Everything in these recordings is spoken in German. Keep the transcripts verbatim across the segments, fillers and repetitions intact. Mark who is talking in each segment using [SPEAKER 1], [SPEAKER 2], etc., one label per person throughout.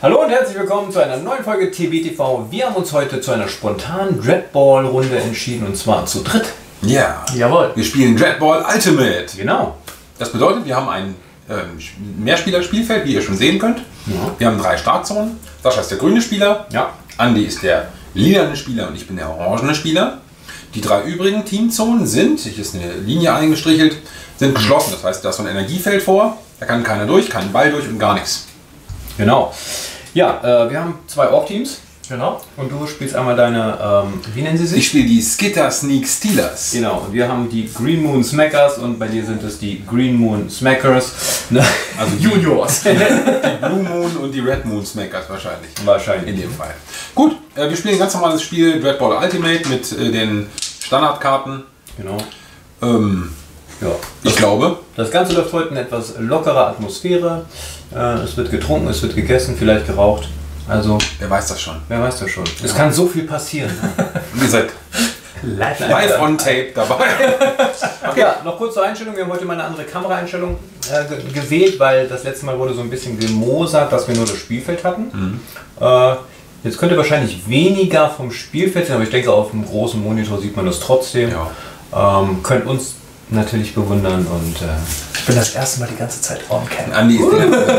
[SPEAKER 1] Hallo und herzlich willkommen zu einer neuen Folge T B T V. Wir haben uns heute zu einer spontanen Dreadball-Runde entschieden und zwar zu dritt.
[SPEAKER 2] Ja,
[SPEAKER 1] jawohl.
[SPEAKER 2] Wir spielen Dreadball Ultimate.
[SPEAKER 1] Genau.
[SPEAKER 2] Das bedeutet, wir haben ein ähm, Mehrspieler-Spielfeld, wie ihr schon sehen könnt. Ja. Wir haben drei Startzonen. Sascha ist der grüne Spieler,
[SPEAKER 1] ja.
[SPEAKER 2] Andi ist der lilane Spieler und ich bin der orangene Spieler. Die drei übrigen Teamzonen sind, hier ist eine Linie eingestrichelt, sind geschlossen. Das heißt, da ist so ein Energiefeld vor, da kann keiner durch, kein Ball durch und gar nichts.
[SPEAKER 1] Genau. Ja, äh, wir haben zwei Org-Teams.
[SPEAKER 3] Genau.
[SPEAKER 1] Und du spielst einmal deine, ähm, wie nennen sie sich?
[SPEAKER 2] Ich spiele die Skitter Sneak Stealers.
[SPEAKER 1] Genau, und wir haben die Green Moon Smackers und bei dir sind es die Green Moon Smackers.
[SPEAKER 2] Also Juniors. Die Blue Moon und die Red Moon Smackers wahrscheinlich.
[SPEAKER 1] Wahrscheinlich.
[SPEAKER 2] In dem Fall. Gut, äh, wir spielen ein ganz normales Spiel Dreadball Ultimate mit äh, den Standardkarten.
[SPEAKER 1] Genau.
[SPEAKER 2] Ähm,
[SPEAKER 1] ja.
[SPEAKER 2] Ich glaube.
[SPEAKER 1] Das Ganze läuft heute in etwas lockerer Atmosphäre. Äh, es wird getrunken, es wird gegessen, vielleicht geraucht. Also,
[SPEAKER 2] wer weiß das schon?
[SPEAKER 1] Wer weiß das schon? Es
[SPEAKER 2] ja.
[SPEAKER 1] kann so viel passieren.
[SPEAKER 2] Ihr seid live, live on tape dabei.
[SPEAKER 1] Okay. Ja, noch kurz zur Einstellung. Wir haben heute mal eine andere Kameraeinstellung äh, ge gewählt, weil das letzte Mal wurde so ein bisschen gemosert, dass wir nur das Spielfeld hatten. Mhm. Äh, jetzt könnt ihr wahrscheinlich weniger vom Spielfeld sehen, aber ich denke, auf dem großen Monitor sieht man das trotzdem. Ja. Ähm, könnt uns natürlich bewundern und äh,
[SPEAKER 3] ich bin das erste Mal die ganze Zeit on-cam.
[SPEAKER 2] Andi ist der
[SPEAKER 1] genau.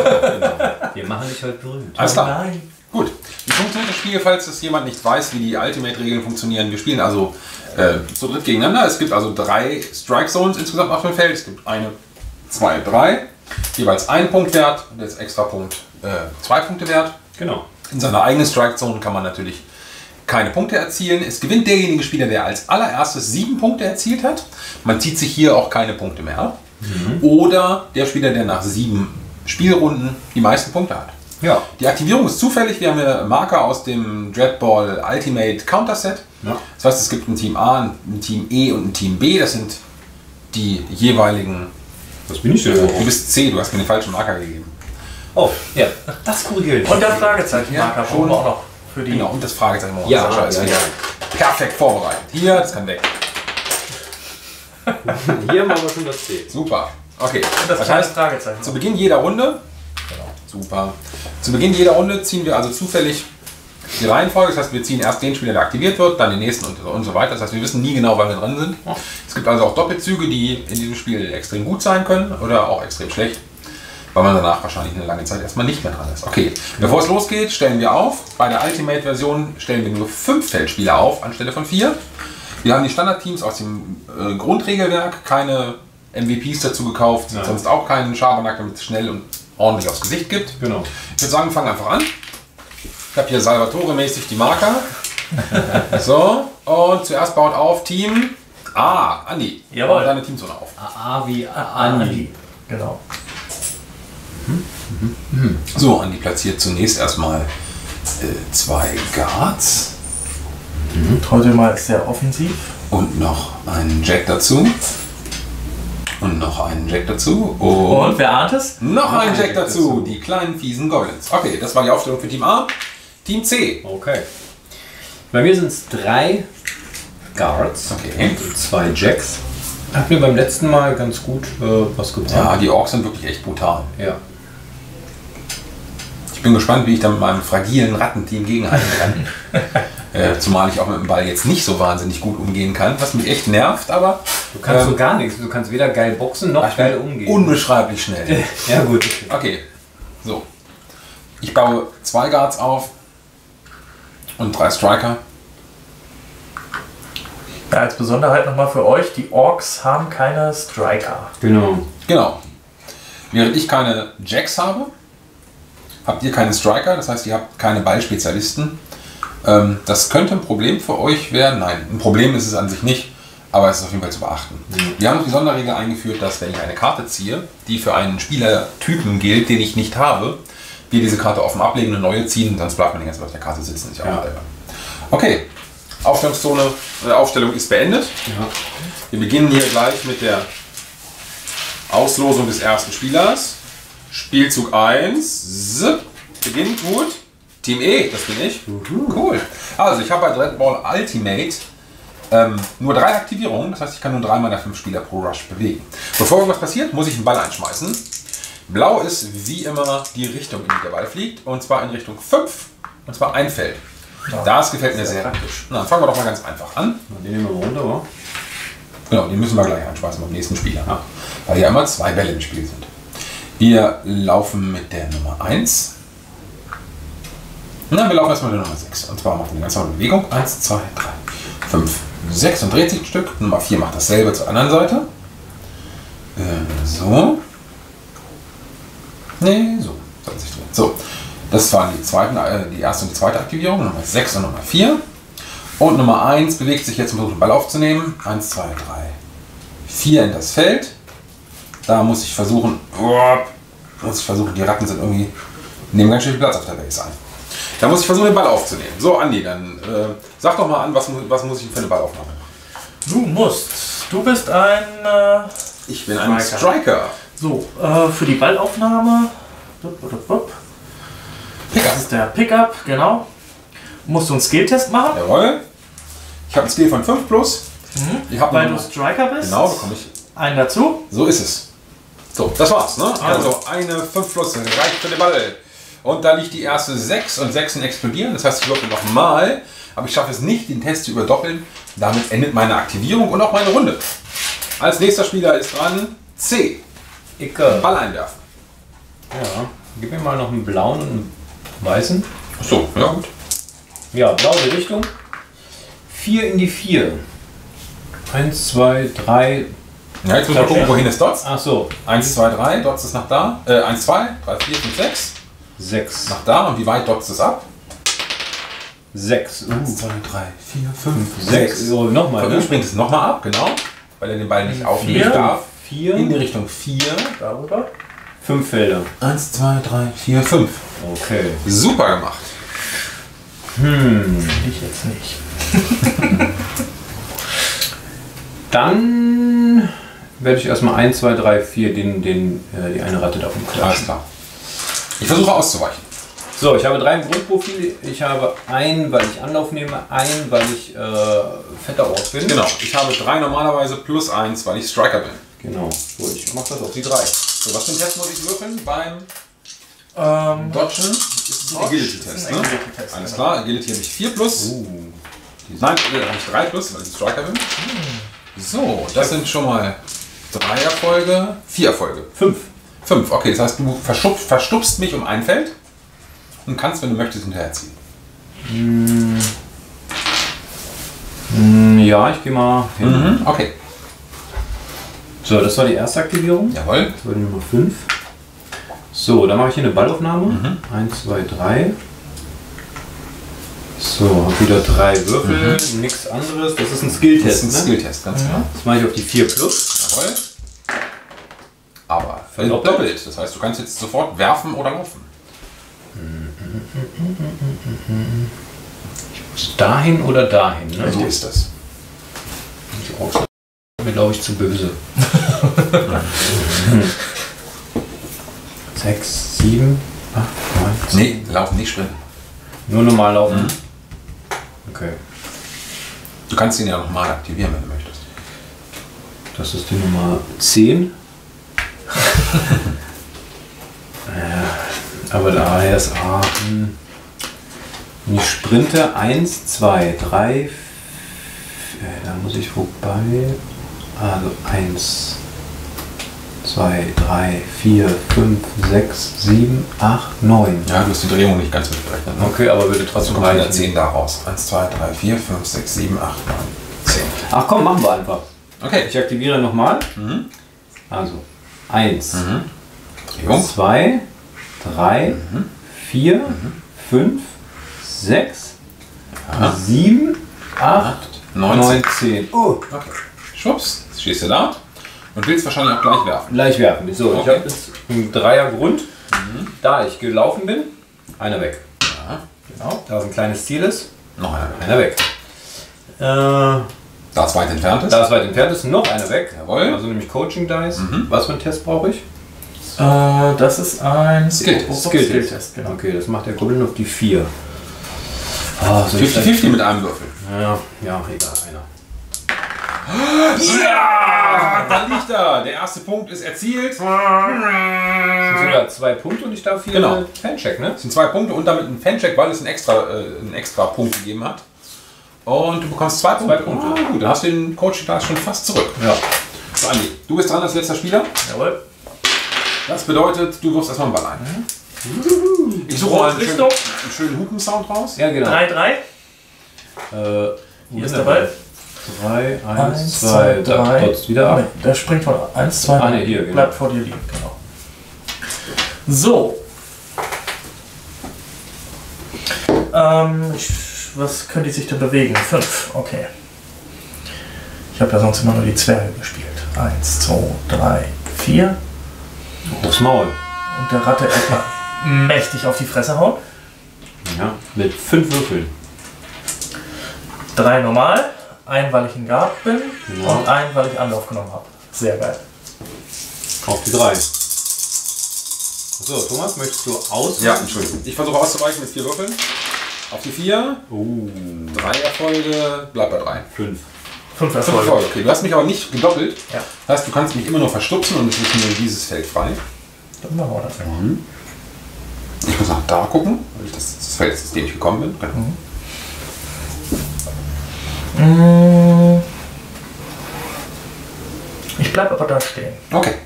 [SPEAKER 1] Wir machen dich heute berühmt.
[SPEAKER 2] Alles klar.
[SPEAKER 3] Nein.
[SPEAKER 2] Gut. Wie funktioniert das Spiel, falls es jemand nicht weiß, wie die Ultimate-Regeln funktionieren? Wir spielen also äh, zu dritt gegeneinander. Es gibt also drei Strike Zones insgesamt auf dem Feld. Es gibt eine, zwei, drei. Jeweils ein Punkt wert und jetzt extra Punkt äh, zwei Punkte wert.
[SPEAKER 1] Genau.
[SPEAKER 2] In seiner eigenen Strike Zone kann man natürlich keine Punkte erzielen. Es gewinnt derjenige Spieler, der als allererstes sieben Punkte erzielt hat. Man zieht sich hier auch keine Punkte mehr ab. Mhm. Oder der Spieler, der nach sieben Spielrunden die meisten Punkte hat.
[SPEAKER 1] Ja.
[SPEAKER 2] Die Aktivierung ist zufällig. Wir haben hier Marker aus dem Dreadball Ultimate Counter Set. Ja. Das heißt, es gibt ein Team A, ein Team E und ein Team B. Das sind die jeweiligen...
[SPEAKER 1] Was bin ich denn?
[SPEAKER 2] Du bist C, du hast mir den falschen Marker gegeben.
[SPEAKER 1] Oh, ja, das korrigiert.
[SPEAKER 3] Und der Fragezeichen-Marker
[SPEAKER 2] ja, schon
[SPEAKER 3] auch noch für die...
[SPEAKER 2] Genau, und das Fragezeichen.
[SPEAKER 1] Ja,
[SPEAKER 2] Sascha ist
[SPEAKER 1] ja,
[SPEAKER 2] wieder
[SPEAKER 1] ja.
[SPEAKER 2] perfekt vorbereitet. Hier, das kann weg.
[SPEAKER 1] Hier machen wir schon das C.
[SPEAKER 2] Super. Okay.
[SPEAKER 3] Und das,
[SPEAKER 2] das
[SPEAKER 3] heißt,
[SPEAKER 2] heißt,
[SPEAKER 3] Fragezeichen.
[SPEAKER 2] zu Beginn jeder Runde, genau, super. Zu Beginn jeder Runde ziehen wir also zufällig die Reihenfolge. Das heißt, wir ziehen erst den Spieler, der aktiviert wird, dann den nächsten und, und so weiter. Das heißt, wir wissen nie genau, wann wir dran sind. Es gibt also auch Doppelzüge, die in diesem Spiel extrem gut sein können oder auch extrem schlecht, weil man danach wahrscheinlich eine lange Zeit erstmal nicht mehr dran ist. Okay, bevor es losgeht, stellen wir auf. Bei der Ultimate-Version stellen wir nur fünf Feldspieler auf, anstelle von vier. Wir haben die Standardteams aus dem äh, Grundregelwerk, keine M V Ps dazu gekauft, Nein. sonst auch keinen Schabernack, damit es schnell und ordentlich aufs Gesicht gibt.
[SPEAKER 1] Genau.
[SPEAKER 2] Ich würde sagen, wir fangen einfach an. Ich habe hier Salvatore-mäßig die Marker. So, und zuerst baut auf Team A, Andi.
[SPEAKER 3] Jawohl.
[SPEAKER 2] Baut deine Teamzone auf.
[SPEAKER 1] A, A wie
[SPEAKER 3] Andi.
[SPEAKER 1] Andi.
[SPEAKER 3] Genau.
[SPEAKER 2] Mhm. Mhm. So, Andi platziert zunächst erstmal äh, zwei Guards.
[SPEAKER 3] Mhm. Heute mal sehr offensiv.
[SPEAKER 2] Und noch einen Jack dazu. Und noch einen Jack dazu. Und,
[SPEAKER 3] und wer ahnt es?
[SPEAKER 2] Noch einen Jack, Jack dazu. dazu. Die kleinen fiesen Goblins. Okay, das war die Aufstellung für Team A. Team C.
[SPEAKER 1] Okay. Bei mir sind es drei Guards
[SPEAKER 2] okay.
[SPEAKER 1] und zwei Jacks. Hat mir beim letzten Mal ganz gut äh, was gebracht.
[SPEAKER 2] Ja, die Orks sind wirklich echt brutal.
[SPEAKER 1] Ja.
[SPEAKER 2] Ich bin gespannt, wie ich da mit meinem fragilen Rattenteam gegenhalten kann. äh, zumal ich auch mit dem Ball jetzt nicht so wahnsinnig gut umgehen kann, was mich echt nervt, aber...
[SPEAKER 1] Du kannst
[SPEAKER 2] ähm,
[SPEAKER 1] so gar nichts. Du kannst weder geil boxen noch geil umgehen.
[SPEAKER 2] Unbeschreiblich schnell.
[SPEAKER 1] Ja gut.
[SPEAKER 2] Okay, so. Ich baue zwei Guards auf und drei Striker.
[SPEAKER 3] Ja, als Besonderheit nochmal für euch, die Orks haben keine Striker.
[SPEAKER 1] Genau.
[SPEAKER 2] Genau. Während ich keine Jacks habe, habt ihr keine Striker, das heißt, ihr habt keine Ballspezialisten. Ähm, das könnte ein Problem für euch werden. Nein, ein Problem ist es an sich nicht, aber es ist auf jeden Fall zu beachten. Mhm. Wir haben noch die Sonderregel eingeführt, dass wenn ich eine Karte ziehe, die für einen Spielertypen gilt, den ich nicht habe, wir diese Karte offen ablegen, eine neue ziehen, sonst bleibt man die ganze Zeit auf der Karte sitzen. Ist ja auch ja. Okay, Aufstellungszone, äh, Aufstellung ist beendet. Ja. Wir beginnen hier gleich mit der Auslosung des ersten Spielers. Spielzug eins, zip, beginnt gut. Team E, das bin ich. Uhu. Cool. Also ich habe bei Dreadball Ultimate ähm, nur drei Aktivierungen, das heißt ich kann nur drei meiner fünf Spieler pro Rush bewegen. Bevor irgendwas passiert, muss ich einen Ball einschmeißen. Blau ist wie immer die Richtung, in die der Ball fliegt. Und zwar in Richtung fünf. Und zwar ein Feld.
[SPEAKER 3] Ja,
[SPEAKER 2] das gefällt mir
[SPEAKER 3] sehr
[SPEAKER 2] sehr.
[SPEAKER 3] praktisch.
[SPEAKER 2] Na, fangen wir doch mal ganz einfach an.
[SPEAKER 1] Den nehmen wir runter, oder?
[SPEAKER 2] Genau, die müssen wir gleich anschmeißen beim nächsten Spieler. Ah, weil ja immer zwei Bälle im Spiel sind. Wir laufen mit der Nummer eins. Na, wir laufen erstmal mit der Nummer sechs. Und zwar machen wir eine ganz normale Bewegung. eins, zwei, drei, fünf, sechs und dreht sich ein Stück. Nummer vier macht dasselbe zur anderen Seite. Äh, so. Nee, so. Soll sich drehen. So. Das waren die, zweiten, äh, die erste und die zweite Aktivierung. Nummer sechs und Nummer vier. Und Nummer eins bewegt sich jetzt, um den Ball aufzunehmen. eins, zwei, drei, vier in das Feld. Da muss ich versuchen, muss ich versuchen, die Ratten sind irgendwie, nehmen ganz schön viel Platz auf der Base ein. Da muss ich versuchen, den Ball aufzunehmen. So, Andi, dann äh, sag doch mal an, was, was muss ich für eine Ballaufnahme machen?
[SPEAKER 3] Du musst. Du bist ein... Äh,
[SPEAKER 2] ich bin ein Striker. Striker.
[SPEAKER 3] So, äh, für die Ballaufnahme... Das ist der Pickup, genau. Musst du einen Skill-Test machen.
[SPEAKER 2] Jawohl. Ich habe einen Skill von fünf plus.
[SPEAKER 3] Mhm.
[SPEAKER 2] Ich hab
[SPEAKER 3] Weil
[SPEAKER 2] einen,
[SPEAKER 3] du Striker bist.
[SPEAKER 2] Genau, bekomme ich.
[SPEAKER 3] Einen dazu.
[SPEAKER 2] So ist es. So, das war's. Ne? Also eine fünf plus reicht für den Ball. Und da liegt die erste sechs und sechsen explodieren. Das heißt, ich würfel nochmal. Aber ich schaffe es nicht, den Test zu überdoppeln. Damit endet meine Aktivierung und auch meine Runde. Als nächster Spieler ist dran C.
[SPEAKER 1] Icke.
[SPEAKER 2] Ball einwerfen.
[SPEAKER 1] Ja, gib mir mal noch einen blauen und einen weißen.
[SPEAKER 2] Achso, ja gut.
[SPEAKER 1] Ja, blaue Richtung. vier in die vier. eins, zwei, drei.
[SPEAKER 2] Ja, jetzt müssen wir gucken, wohin ist Dots.
[SPEAKER 1] Ach so.
[SPEAKER 2] eins, zwei, drei, Dots ist nach da. Äh, eins, zwei, drei, vier, fünf, sechs.
[SPEAKER 1] sechs.
[SPEAKER 2] Nach da. Und wie weit Dots es ab?
[SPEAKER 1] sechs.
[SPEAKER 2] eins, zwei, drei, vier, fünf,
[SPEAKER 1] sechs. So, nochmal.
[SPEAKER 2] Von ihm
[SPEAKER 1] Ne?
[SPEAKER 2] springt es nochmal ab, genau. Weil er den Ball nicht aufnehmen
[SPEAKER 3] Vier.
[SPEAKER 2] darf.
[SPEAKER 1] vier.
[SPEAKER 2] In die Richtung vier.
[SPEAKER 3] Darüber.
[SPEAKER 1] fünf Felder.
[SPEAKER 2] eins, zwei, drei, vier, fünf.
[SPEAKER 1] Okay.
[SPEAKER 2] Super gemacht.
[SPEAKER 1] Hm.
[SPEAKER 3] Ich jetzt nicht.
[SPEAKER 1] Dann werde ich erstmal eins, zwei, drei, vier den, den, äh, die eine Ratte davon
[SPEAKER 2] Alles
[SPEAKER 1] klatschen.
[SPEAKER 2] klar. Ich versuche auszuweichen.
[SPEAKER 1] So, ich habe drei im Grundprofil. Ich habe einen, weil ich Anlauf nehme, einen, weil ich äh, fetter Ort bin.
[SPEAKER 2] Genau. Ich habe drei normalerweise plus eins, weil ich Striker bin.
[SPEAKER 1] Genau. So, ich mache das auf die drei.
[SPEAKER 2] So, was für einen Test muss ich würfeln? Beim
[SPEAKER 3] Ähm,
[SPEAKER 2] Dodgen ist ein Agility-Test. Ne?
[SPEAKER 3] Agility-Test,
[SPEAKER 2] Alles
[SPEAKER 3] genau.
[SPEAKER 2] klar, Agility habe ich vier plus.
[SPEAKER 1] Uh.
[SPEAKER 2] Nein, da habe ich drei plus, weil ich Striker bin. So, das sind schon mal drei Erfolge, vier Erfolge.
[SPEAKER 1] Fünf.
[SPEAKER 2] Fünf, okay, das heißt, du verschub, verstupst mich um ein Feld und kannst, wenn du möchtest, hinterherziehen.
[SPEAKER 1] Mm. Mm, ja, ich gehe mal hin.
[SPEAKER 2] Mhm, okay.
[SPEAKER 1] So, das war die erste Aktivierung.
[SPEAKER 2] Jawohl.
[SPEAKER 1] Das war die Nummer fünf. So, dann mache ich hier eine Ballaufnahme.
[SPEAKER 2] Mhm.
[SPEAKER 1] eins, zwei, drei. So, habe wieder drei Würfel,
[SPEAKER 2] Mhm.
[SPEAKER 1] nichts anderes. Das ist ein
[SPEAKER 2] Das
[SPEAKER 1] Skill-Test.
[SPEAKER 2] ist ein
[SPEAKER 1] Ne?
[SPEAKER 2] Skill-Test, ganz klar.
[SPEAKER 1] Das mache ich auf die vier plus.
[SPEAKER 2] Jawohl. Aber
[SPEAKER 1] Verdoppelt.
[SPEAKER 2] doppelt. Das heißt, du kannst jetzt sofort werfen oder laufen.
[SPEAKER 1] Dahin oder dahin. Ne?
[SPEAKER 2] So ist das.
[SPEAKER 1] Die Orks sind mir, glaube ich, zu böse. Sechs, sieben, acht, neun, zehn.
[SPEAKER 2] Nee, laufen, nicht sprinten.
[SPEAKER 1] Nur normal laufen.
[SPEAKER 2] Mhm.
[SPEAKER 1] Okay.
[SPEAKER 2] Du kannst ihn ja nochmal aktivieren, wenn du möchtest.
[SPEAKER 1] Das ist die Nummer zehn. Ja, aber da ist A. hm. Ich sprinte eins, zwei, drei. Äh, da muss ich vorbei. Also eins, zwei, drei, vier, fünf, sechs, sieben, acht, neun.
[SPEAKER 2] Ja, du hast die Drehung nicht ganz mitberechnet. Ne?
[SPEAKER 1] Okay, aber würde
[SPEAKER 2] Also
[SPEAKER 1] trotzdem
[SPEAKER 2] kommt wieder
[SPEAKER 1] reichen.
[SPEAKER 2] zehn da raus. eins, zwei, drei, vier, fünf, sechs, sieben, acht, neun, zehn.
[SPEAKER 1] Ach komm, machen wir einfach.
[SPEAKER 2] Okay.
[SPEAKER 1] Ich aktiviere nochmal.
[SPEAKER 2] Mhm.
[SPEAKER 1] Also eins,
[SPEAKER 2] Mhm. Drehung.
[SPEAKER 1] zwei, drei, vier, fünf, sechs,
[SPEAKER 2] Ja.
[SPEAKER 1] sieben, acht,
[SPEAKER 2] neun,
[SPEAKER 1] neun, zehn. Oh,
[SPEAKER 2] Okay. Schwupps, jetzt stehst du da und willst wahrscheinlich auch gleich werfen.
[SPEAKER 1] gleich werfen. So, ich
[SPEAKER 2] Okay.
[SPEAKER 1] habe jetzt einen Dreiergrund. Da ich gelaufen bin, einer weg.
[SPEAKER 2] Ja.
[SPEAKER 1] Genau. Da es ein kleines Ziel ist,
[SPEAKER 2] Noch einer.
[SPEAKER 1] einer weg. Äh,
[SPEAKER 2] Da es weit entfernt ist.
[SPEAKER 1] da es weit entfernt ist, noch einer weg.
[SPEAKER 2] Jawohl.
[SPEAKER 1] Also nämlich Coaching Dice.
[SPEAKER 2] Mhm.
[SPEAKER 1] Was für einen Test brauche ich?
[SPEAKER 3] Äh, das ist ein
[SPEAKER 2] Skill-Test.
[SPEAKER 1] Skill-Test.
[SPEAKER 3] Skill-Test, genau.
[SPEAKER 1] Okay, das macht der Goblin auf die vier. Ah, so
[SPEAKER 2] fünfzig fünfzig mit einem Würfel.
[SPEAKER 1] Ja, ja, egal, einer.
[SPEAKER 2] Ja! Da liegt er. Der erste Punkt ist erzielt.
[SPEAKER 1] Das sind sogar zwei Punkte und ich darf hier
[SPEAKER 2] Genau.
[SPEAKER 1] einen Fancheck, ne?
[SPEAKER 2] Das sind zwei Punkte und damit ein Fancheck, weil es einen extra, äh, einen extra Punkt gegeben hat. Und du bekommst zwei Punkte.
[SPEAKER 1] Punkte.
[SPEAKER 2] Ah, gut, dann hast du den Coach da schon fast zurück.
[SPEAKER 1] Ja.
[SPEAKER 2] So, Andi, du bist dran als letzter Spieler.
[SPEAKER 3] Jawohl.
[SPEAKER 2] Das bedeutet, du wirfst erstmal einen Ball ein. Ich suche mal einen schönen,
[SPEAKER 3] Richtung.
[SPEAKER 2] einen schönen Hupensound raus.
[SPEAKER 1] Ja, genau.
[SPEAKER 3] drei drei.
[SPEAKER 1] Äh,
[SPEAKER 3] Hier ist der Ball.
[SPEAKER 1] drei, eins,
[SPEAKER 3] eins,
[SPEAKER 1] zwei,
[SPEAKER 3] zwei, drei.
[SPEAKER 1] da trotzt wieder ab.
[SPEAKER 3] Nee, der springt von eins, zwei,
[SPEAKER 1] Ah, nee, hier, genau.
[SPEAKER 3] bleibt vor dir liegen. Genau. So. Ähm, ich, was könnte ich sich denn bewegen? fünf, okay. Ich habe ja sonst immer nur die Zwerge gespielt. eins, zwei, drei, vier.
[SPEAKER 1] Aufs Maul.
[SPEAKER 3] Und der Ratte erstmal mächtig auf die Fresse hauen.
[SPEAKER 1] Ja, mit fünf Würfeln.
[SPEAKER 3] Drei normal, ein, weil ich in Guard bin
[SPEAKER 1] Genau.
[SPEAKER 3] und ein, weil ich Anlauf genommen habe. Sehr geil.
[SPEAKER 1] Auf die drei. So, Thomas, möchtest du aus?
[SPEAKER 2] Ja, Entschuldigung. Ich versuche auszuweichen mit vier Würfeln. Auf die vier.
[SPEAKER 1] Oh,
[SPEAKER 2] Drei Erfolge. Bleib bei drei.
[SPEAKER 1] fünf.
[SPEAKER 3] Fünf
[SPEAKER 2] Fünf
[SPEAKER 3] Erfolge.
[SPEAKER 2] Erfolge. Okay, du hast mich aber nicht gedoppelt.
[SPEAKER 3] Ja.
[SPEAKER 2] Das heißt, du kannst mich immer nur verstupsen und es ist nur dieses Feld frei.
[SPEAKER 3] Dann machen wir das.
[SPEAKER 2] Ich muss nach da gucken, weil ich das, das Feld ist, aus dem ich gekommen bin. Genau.
[SPEAKER 3] Mm. Ich bleib aber da stehen.
[SPEAKER 2] Okay.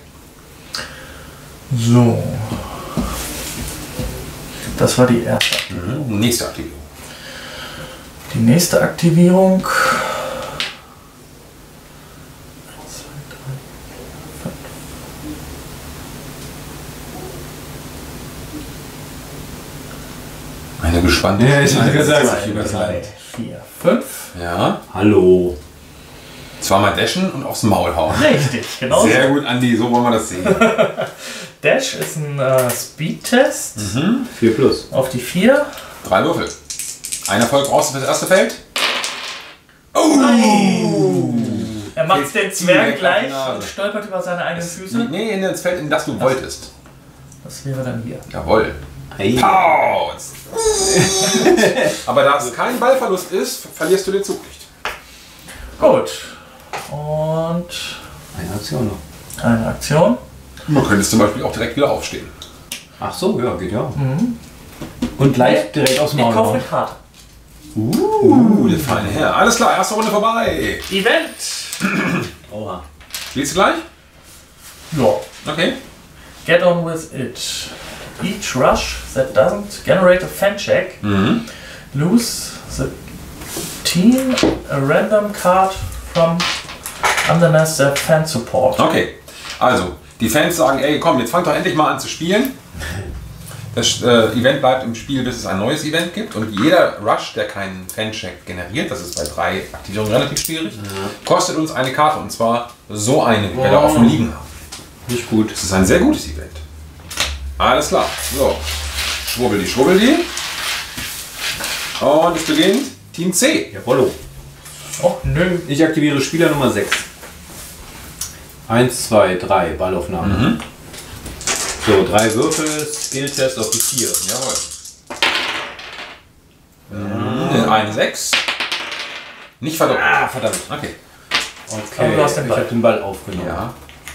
[SPEAKER 3] So. Das war die erste.
[SPEAKER 2] Mhm. Nächste Aktivierung.
[SPEAKER 3] Die nächste Aktivierung.
[SPEAKER 2] Eine gespannte.
[SPEAKER 1] Ja, ich hatte
[SPEAKER 2] Eins,
[SPEAKER 1] gesagt,
[SPEAKER 2] zwei,
[SPEAKER 3] zwei,
[SPEAKER 2] drei.
[SPEAKER 3] drei, vier, fünf.
[SPEAKER 2] Ja.
[SPEAKER 1] Hallo.
[SPEAKER 2] Zweimal dashen und aufs Maul hauen.
[SPEAKER 3] Richtig, genau.
[SPEAKER 2] Sehr gut, Andi, so wollen wir das sehen.
[SPEAKER 3] Dash ist ein äh, Speed-Test
[SPEAKER 1] vier plus.
[SPEAKER 3] auf die vier.
[SPEAKER 2] Drei Würfel. Ein Erfolg brauchst du für das erste Feld.
[SPEAKER 3] Er macht
[SPEAKER 2] Jetzt
[SPEAKER 3] den
[SPEAKER 2] zieh
[SPEAKER 3] Zwerg
[SPEAKER 2] weg auf die
[SPEAKER 3] gleich
[SPEAKER 2] Nase.
[SPEAKER 3] und stolpert über seine eigenen Füße.
[SPEAKER 2] Nee, in das Feld, in das du wolltest.
[SPEAKER 3] Das wäre dann hier.
[SPEAKER 2] Jawohl.
[SPEAKER 1] Hey.
[SPEAKER 2] Pause. Aber da es kein Ballverlust ist, verlierst du den Zug nicht.
[SPEAKER 3] Gut. Und
[SPEAKER 1] Eine Aktion noch.
[SPEAKER 3] eine Aktion.
[SPEAKER 2] Man könnte zum Beispiel auch direkt wieder aufstehen.
[SPEAKER 1] Ach so, ja, geht ja. Und gleich direkt aufs
[SPEAKER 3] Ich
[SPEAKER 1] Maul.
[SPEAKER 3] kaufe
[SPEAKER 1] hauen.
[SPEAKER 3] mit Karte.
[SPEAKER 2] Uh, der feine Herr. Alles klar, erste Runde vorbei.
[SPEAKER 3] Event.
[SPEAKER 1] Oha.
[SPEAKER 2] Spielst du gleich?
[SPEAKER 3] Ja.
[SPEAKER 2] Okay.
[SPEAKER 3] Get on with it. Each rush that doesn't generate a fan check, lose the team a random card from underneath their fan support.
[SPEAKER 2] Okay. Also, die Fans sagen, ey, komm, jetzt fang doch endlich mal an zu spielen. Das äh, Event bleibt im Spiel, bis es ein neues Event gibt. Und jeder Rush, der keinen Fan-Check generiert, das ist bei drei Aktivierungen relativ schwierig, kostet uns eine Karte. Und zwar so eine, wie wir da offen liegen haben.
[SPEAKER 1] Nicht gut.
[SPEAKER 2] Das ist ein sehr gutes Event. Alles klar. So. Schwubbel die, schwubbel die. Und es beginnt Team C.
[SPEAKER 1] Jawollo.
[SPEAKER 3] Oh, nö.
[SPEAKER 1] Ich aktiviere Spieler Nummer sechs. eins, zwei, drei, Ballaufnahme.
[SPEAKER 2] Mhm.
[SPEAKER 1] So, drei Würfel, Skill-Test auf die vier.
[SPEAKER 2] Jawohl. Mhm. Eine sechs. Nicht verdoppelt.
[SPEAKER 1] Ah, verdammt.
[SPEAKER 2] Okay.
[SPEAKER 1] Okay,
[SPEAKER 3] Aber du hast den
[SPEAKER 1] ich
[SPEAKER 3] Ball.
[SPEAKER 1] habe den Ball aufgenommen.
[SPEAKER 2] Ja.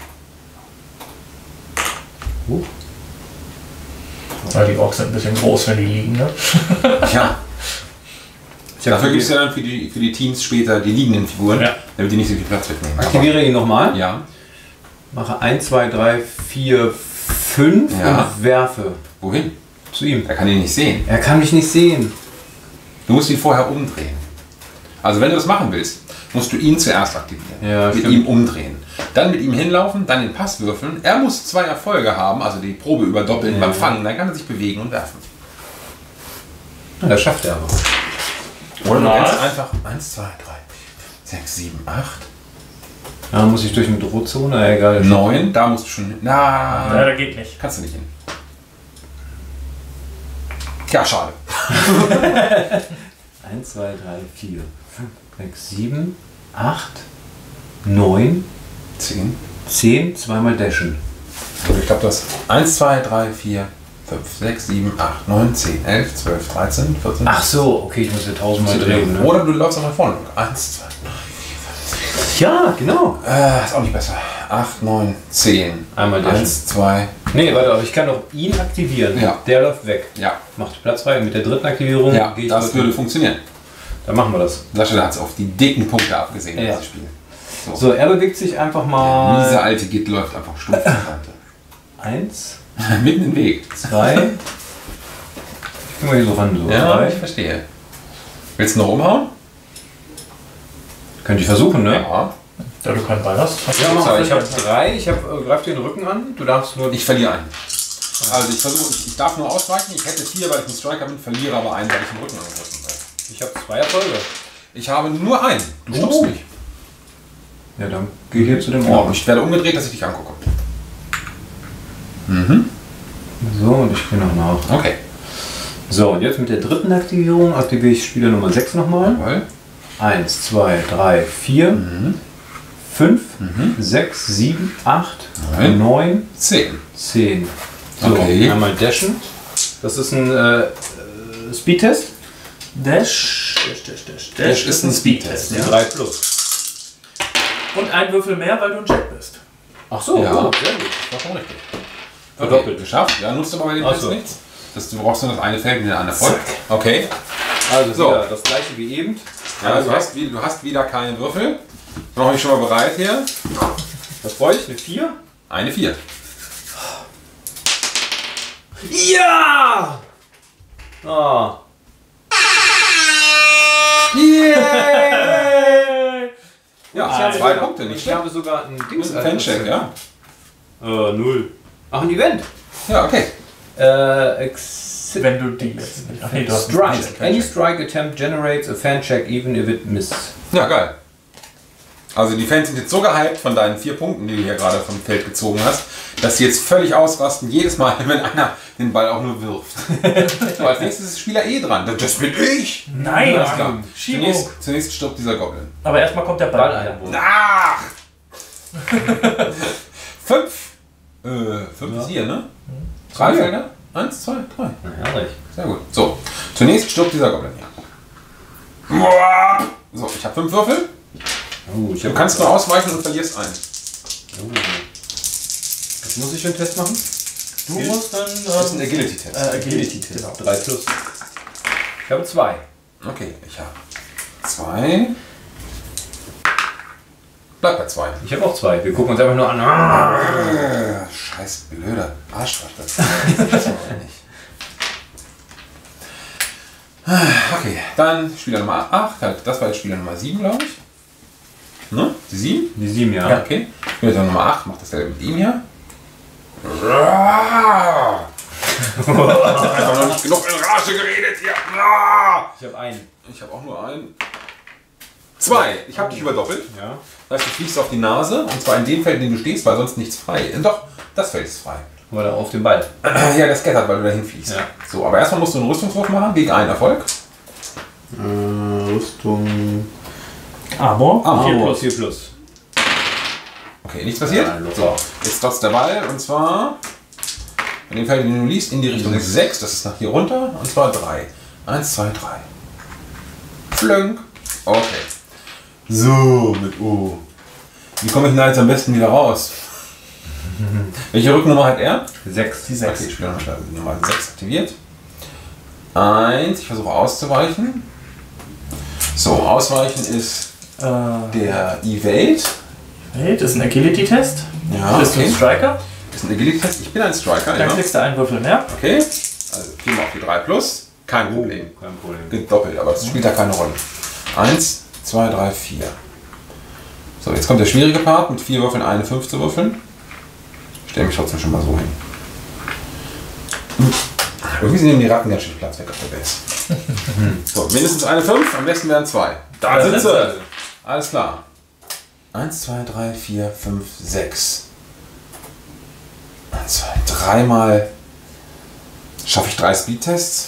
[SPEAKER 1] Huh.
[SPEAKER 3] Weil die Orks sind ein bisschen groß, wenn die liegen, ne?
[SPEAKER 2] Ja.
[SPEAKER 1] Ich
[SPEAKER 2] Dafür gibt es
[SPEAKER 1] aktiviere,
[SPEAKER 2] ja dann für die, für die Teams später die liegenden Figuren,
[SPEAKER 3] Ja.
[SPEAKER 2] damit die nicht so viel Platz wegnehmen.
[SPEAKER 1] aktiviere ihn nochmal.
[SPEAKER 2] Aber, ja.
[SPEAKER 1] Mache eins, zwei, drei, vier, fünf
[SPEAKER 2] Ja.
[SPEAKER 1] und werfe
[SPEAKER 2] Wohin?
[SPEAKER 1] zu ihm.
[SPEAKER 2] Er kann ihn nicht sehen.
[SPEAKER 1] Er kann mich nicht sehen.
[SPEAKER 2] Du musst ihn vorher umdrehen. Also wenn du das machen willst, musst du ihn zuerst aktivieren.
[SPEAKER 1] Ja,
[SPEAKER 2] mit
[SPEAKER 1] stimmt.
[SPEAKER 2] ihm umdrehen. Dann mit ihm hinlaufen, dann den Pass würfeln. Er muss zwei Erfolge haben, also die Probe überdoppeln
[SPEAKER 1] Ja.
[SPEAKER 2] beim Fangen. Dann kann er sich bewegen und werfen.
[SPEAKER 1] Ja, das schafft er aber.
[SPEAKER 2] Oder du
[SPEAKER 3] Nice.
[SPEAKER 2] kannst einfach eins, zwei, drei, sechs, sieben, acht,
[SPEAKER 1] Ja, muss ich durch eine Drohzone? Ja, egal.
[SPEAKER 2] neun. Da musst du schon hin.
[SPEAKER 3] Ja,
[SPEAKER 2] Na,
[SPEAKER 3] da geht nicht.
[SPEAKER 2] kannst du nicht hin. Ja, schade.
[SPEAKER 1] eins, zwei, drei, vier, fünf, sechs, sieben, acht, neun,
[SPEAKER 2] zehn.
[SPEAKER 1] zehn, zweimal dashen.
[SPEAKER 2] Also ich glaube, das eins, zwei, drei, vier, fünf, sechs, sieben, acht, neun, zehn, elf, zwölf, dreizehn, vierzehn.
[SPEAKER 1] Ach so, okay, ich muss ja tausendmal drehen. Ne?
[SPEAKER 2] Oder du läufst auch nach vorne. eins, zwei, drei, vier, fünf, sechs,
[SPEAKER 1] Ja, genau.
[SPEAKER 2] Äh, ist auch nicht besser. acht, neun, zehn.
[SPEAKER 1] Einmal dashen.
[SPEAKER 2] eins, zwei.
[SPEAKER 1] Nee, warte, aber ich kann doch ihn aktivieren.
[SPEAKER 2] Ja.
[SPEAKER 1] Der läuft weg.
[SPEAKER 2] Ja.
[SPEAKER 1] Macht Platz frei. Mit der dritten Aktivierung
[SPEAKER 2] Ja,
[SPEAKER 1] gehe ich
[SPEAKER 2] das
[SPEAKER 1] mit-
[SPEAKER 2] würde funktionieren.
[SPEAKER 1] Dann machen wir das.
[SPEAKER 2] Sascha hat es auf die dicken Punkte abgesehen,
[SPEAKER 1] Ja.
[SPEAKER 2] dieses Spiel. So.
[SPEAKER 1] So, er bewegt sich einfach
[SPEAKER 2] Der
[SPEAKER 1] mal.
[SPEAKER 2] miese alte Git läuft einfach stumpf zur Seite.
[SPEAKER 1] Eins,
[SPEAKER 2] Mitten im Weg.
[SPEAKER 1] zwei. Ich guck mal hier so ran. So.
[SPEAKER 2] Ja,
[SPEAKER 1] Drei.
[SPEAKER 2] ich verstehe. Willst du noch umhauen?
[SPEAKER 1] Könnte ich versuchen, ne?
[SPEAKER 2] Ja.
[SPEAKER 3] Da du keinen Ball hast, hast
[SPEAKER 1] Ja,
[SPEAKER 3] du
[SPEAKER 1] mach mal. Ich habe
[SPEAKER 3] Zeit.
[SPEAKER 1] drei. Ich hab, äh, greif dir den Rücken an. Du darfst nur.
[SPEAKER 2] Ich verliere einen. Also ich versuche, ich, ich darf nur ausweichen. Ich hätte vier, weil ich ein Striker bin, verliere aber einen, weil ich den Rücken angegriffen habe.
[SPEAKER 1] Ich habe zwei Erfolge.
[SPEAKER 2] Ich habe nur einen. Du
[SPEAKER 1] Oh.
[SPEAKER 2] stoppst mich.
[SPEAKER 1] Ja, dann geh hier zu dem
[SPEAKER 2] Oh,
[SPEAKER 1] Ort.
[SPEAKER 2] ich werde umgedreht, dass ich dich angucke.
[SPEAKER 1] So, und ich gehe noch nach.
[SPEAKER 2] Okay.
[SPEAKER 1] So, und jetzt mit der dritten Aktivierung aktiviere ich Spieler Nummer sechs nochmal.
[SPEAKER 2] Jawohl.
[SPEAKER 1] eins, zwei, drei, vier, fünf, sechs, sieben, acht,
[SPEAKER 2] Neun.
[SPEAKER 1] neun,
[SPEAKER 2] zehn.
[SPEAKER 1] zehn. So,
[SPEAKER 2] Okay.
[SPEAKER 1] einmal dashen. Das ist ein äh, äh, Speedtest.
[SPEAKER 3] Dash, Dash, Dash, Dash,
[SPEAKER 2] Dash ist ein Speedtest,
[SPEAKER 3] ja.
[SPEAKER 1] drei plus.
[SPEAKER 3] Und ein Würfel mehr, weil du ein Jack bist.
[SPEAKER 1] Ach so,
[SPEAKER 2] Ja.
[SPEAKER 1] oh, sehr gut.
[SPEAKER 2] Das war schon richtig.
[SPEAKER 1] Verdoppelt.
[SPEAKER 2] Okay, geschafft. Ja, nutzt aber bei dem
[SPEAKER 1] Ach
[SPEAKER 2] Test
[SPEAKER 1] so.
[SPEAKER 2] nichts. Das, du brauchst nur das eine Feld und den anderen Erfolg. Okay.
[SPEAKER 1] Also
[SPEAKER 2] So.
[SPEAKER 1] wieder das gleiche wie eben.
[SPEAKER 2] Ja,
[SPEAKER 1] Also,
[SPEAKER 2] du, hast, wie- du hast wieder keinen Würfel. Dann mache ich schon mal bereit hier.
[SPEAKER 1] was brauche ich? Eine vier?
[SPEAKER 2] Eine vier.
[SPEAKER 1] Ja! Ah.
[SPEAKER 2] Yeah! Ja,
[SPEAKER 1] Ich habe
[SPEAKER 2] zwei
[SPEAKER 1] sogar-
[SPEAKER 2] Punkte, nicht
[SPEAKER 1] Ich
[SPEAKER 2] schlecht.
[SPEAKER 1] habe sogar ein Dings.
[SPEAKER 2] Ein Fancheck, ja?
[SPEAKER 1] Äh, null. Ach, ein Event.
[SPEAKER 2] Ja, okay.
[SPEAKER 1] Äh, ex
[SPEAKER 3] Wenn du die jetzt nicht. Ach nee, du hast einen
[SPEAKER 1] Strike.
[SPEAKER 3] Jack.
[SPEAKER 1] Any strike attempt generates a fan check even if it misses.
[SPEAKER 2] Ja, geil. Also die Fans sind jetzt so gehypt von deinen vier Punkten, die du hier gerade vom Feld gezogen hast, dass sie jetzt völlig ausrasten, jedes Mal, wenn einer den Ball auch nur wirft. So, als nächstes ist Spieler E dran. Das bin ich!
[SPEAKER 3] Nein,
[SPEAKER 2] Alles klar.
[SPEAKER 3] Schiebo.
[SPEAKER 2] Zunächst, zunächst stirbt dieser Goblin.
[SPEAKER 3] Aber erstmal kommt der Ball.
[SPEAKER 1] Ball
[SPEAKER 3] rein.
[SPEAKER 1] einwurf.
[SPEAKER 2] Ach! Fünf. Äh, fünf ist hier, ne? Drei
[SPEAKER 1] Vier.
[SPEAKER 2] Felder? Eins, zwei, drei.
[SPEAKER 1] Na, herrlich.
[SPEAKER 2] Sehr gut. So, zunächst stirbt dieser Goblin hier. So, ich habe fünf Würfel.
[SPEAKER 1] Oh, ich
[SPEAKER 2] Du
[SPEAKER 1] hab-
[SPEAKER 2] kannst nur ausweichen und verlierst einen.
[SPEAKER 1] Oh. Was muss ich für einen Test machen?
[SPEAKER 3] Du musst dann. Ähm,
[SPEAKER 2] Das ist ein Agility-Test.
[SPEAKER 3] Äh, Agility-Test.
[SPEAKER 1] Genau. drei plus. Ich habe zwei.
[SPEAKER 2] Okay, ich habe zwei. Bleib bei zwei.
[SPEAKER 1] Ich habe auch zwei. Wir gucken uns einfach nur an. Ah.
[SPEAKER 2] Äh, scheiß blöder Arschloch. Das das auch nicht. Okay, dann Spieler Nummer acht. Das war jetzt Spieler Nummer sieben, glaube ich. Ne? Die sieben?
[SPEAKER 1] Die sieben, ja.
[SPEAKER 2] Ja, okay. Spieler Nummer acht macht dasselbe mit ihm hier. Einfach noch nicht genug in Rage geredet hier.
[SPEAKER 1] Ich habe einen.
[SPEAKER 2] Ich habe auch nur einen. Zwei. Ich habe dich überdoppelt.
[SPEAKER 1] Ja.
[SPEAKER 2] Das heißt, du fliegst auf die Nase, und zwar in dem Feld, in dem du stehst, weil sonst nichts frei ist. Doch, das Feld ist frei.
[SPEAKER 1] Oder auf den Ball.
[SPEAKER 2] Ja, der scattert, weil du dahin fliegst.
[SPEAKER 1] Ja.
[SPEAKER 2] So, aber erstmal musst du einen Rüstungswurf machen, gegen einen Erfolg.
[SPEAKER 1] Äh, Rüstung.
[SPEAKER 3] Armor.
[SPEAKER 2] Armor.
[SPEAKER 1] vier plus. vier plus.
[SPEAKER 2] Okay, nichts passiert.
[SPEAKER 1] Ja, locker.
[SPEAKER 2] So, jetzt trotz der Ball, und zwar in dem Feld, den du liest, in die Richtung sechs, das ist nach hier runter, und zwar drei. eins, zwei, drei. Flönk. Okay. So, mit O. Wie komme ich denn da jetzt am besten wieder raus? Welche Rückennummer hat er?
[SPEAKER 1] Sechs.
[SPEAKER 3] Die sechs.
[SPEAKER 2] Okay, Spieler Nummer sechs aktiviert. eins, ich versuche auszuweichen. So, ausweichen ist
[SPEAKER 3] Äh,
[SPEAKER 2] der Evade.
[SPEAKER 3] Wait, ist ein Agility-Test.
[SPEAKER 2] Ja,
[SPEAKER 3] Bist du ein
[SPEAKER 2] okay.
[SPEAKER 3] Striker?
[SPEAKER 2] Das ist ein Agility-Test. Ich bin ein Striker.
[SPEAKER 3] Dann
[SPEAKER 2] Ja.
[SPEAKER 3] kriegst du einen Würfel mehr.
[SPEAKER 2] Okay, also viermal auf die drei plus. Kein Problem.
[SPEAKER 1] Kein Problem.
[SPEAKER 2] Gedoppelt, aber das spielt da keine Rolle. eins, zwei, drei, vier. So, jetzt kommt der schwierige Part, mit vier Würfeln eine fünf zu würfeln. Ich stelle mich trotzdem schon mal so hin. Irgendwie nehmen die Ratten ganz schön Platz weg auf der Base. So, mindestens eine fünf, am besten wären zwei. Da sind sie. Alles klar. eins, zwei, drei, vier, fünf, sechs. eins, zwei, dreimal schaffe ich drei Speedtests.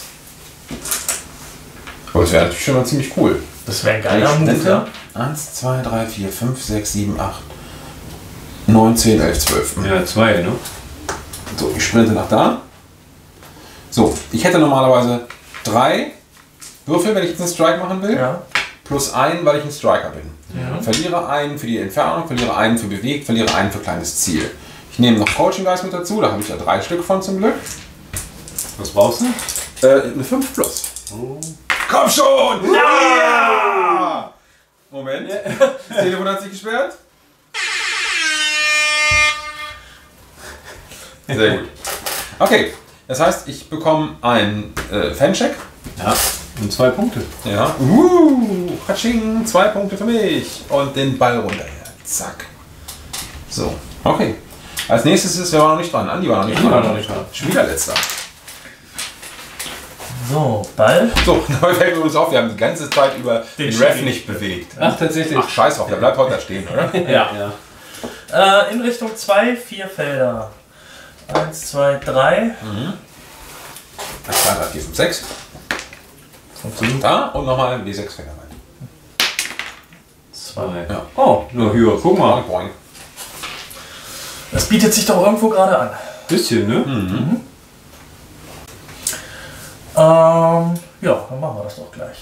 [SPEAKER 2] Aber das wäre natürlich schon mal ziemlich cool.
[SPEAKER 3] Das wäre ein geiler Move, ja.
[SPEAKER 2] eins, zwei, drei, vier, fünf, sechs, sieben, acht, neun, zehn, elf, zwölf.
[SPEAKER 1] Ja, zwei, ne?
[SPEAKER 2] So, ich sprinte nach da. So, ich hätte normalerweise drei Würfel, wenn ich jetzt einen Strike machen will.
[SPEAKER 3] Ja.
[SPEAKER 2] plus einen, weil ich ein Striker bin.
[SPEAKER 3] Ja.
[SPEAKER 2] Verliere einen für die Entfernung, verliere einen für bewegt, verliere einen für kleines Ziel. Ich nehme noch Coaching Dice mit dazu, da habe ich ja drei Stück von zum Glück.
[SPEAKER 1] Was brauchst du?
[SPEAKER 2] Äh, eine fünf plus.
[SPEAKER 1] Oh.
[SPEAKER 2] Komm schon! Ja! Moment, das Telefon hat sich gesperrt. Sehr gut. Okay, das heißt, ich bekomme einen äh, Fancheck.
[SPEAKER 1] Ja, und zwei Punkte.
[SPEAKER 2] Ja. Uh, Hatsching, zwei Punkte für mich. Und den Ball runter. Zack. So, okay. Als nächstes ist, wer war noch nicht dran? Andi war noch nicht
[SPEAKER 1] Ich
[SPEAKER 2] dran.
[SPEAKER 1] war noch nicht dran.
[SPEAKER 2] Spielerletzter.
[SPEAKER 3] So, Ball.
[SPEAKER 2] So, dabei fällt uns auf, wir haben die ganze Zeit über
[SPEAKER 3] Den
[SPEAKER 2] den, Ref
[SPEAKER 3] Schiri.
[SPEAKER 2] nicht bewegt.
[SPEAKER 1] Ach, tatsächlich.
[SPEAKER 2] Ach, scheiß drauf, der bleibt heute da stehen, oder?
[SPEAKER 3] Ja.
[SPEAKER 1] Ja.
[SPEAKER 3] Äh, in Richtung zwei, vier Felder. Eins, zwei, drei.
[SPEAKER 2] eins, zwei, drei, vier, fünf, sechs.
[SPEAKER 3] Funktioniert.
[SPEAKER 2] Da und nochmal ein W sechs Fänger rein.
[SPEAKER 3] Zwei.
[SPEAKER 2] Ja.
[SPEAKER 1] Oh, nur hier, guck mal.
[SPEAKER 2] Boing, boing.
[SPEAKER 3] Das bietet sich doch irgendwo gerade an.
[SPEAKER 1] Bisschen, ne?
[SPEAKER 3] Ähm, ja, dann machen wir das doch gleich.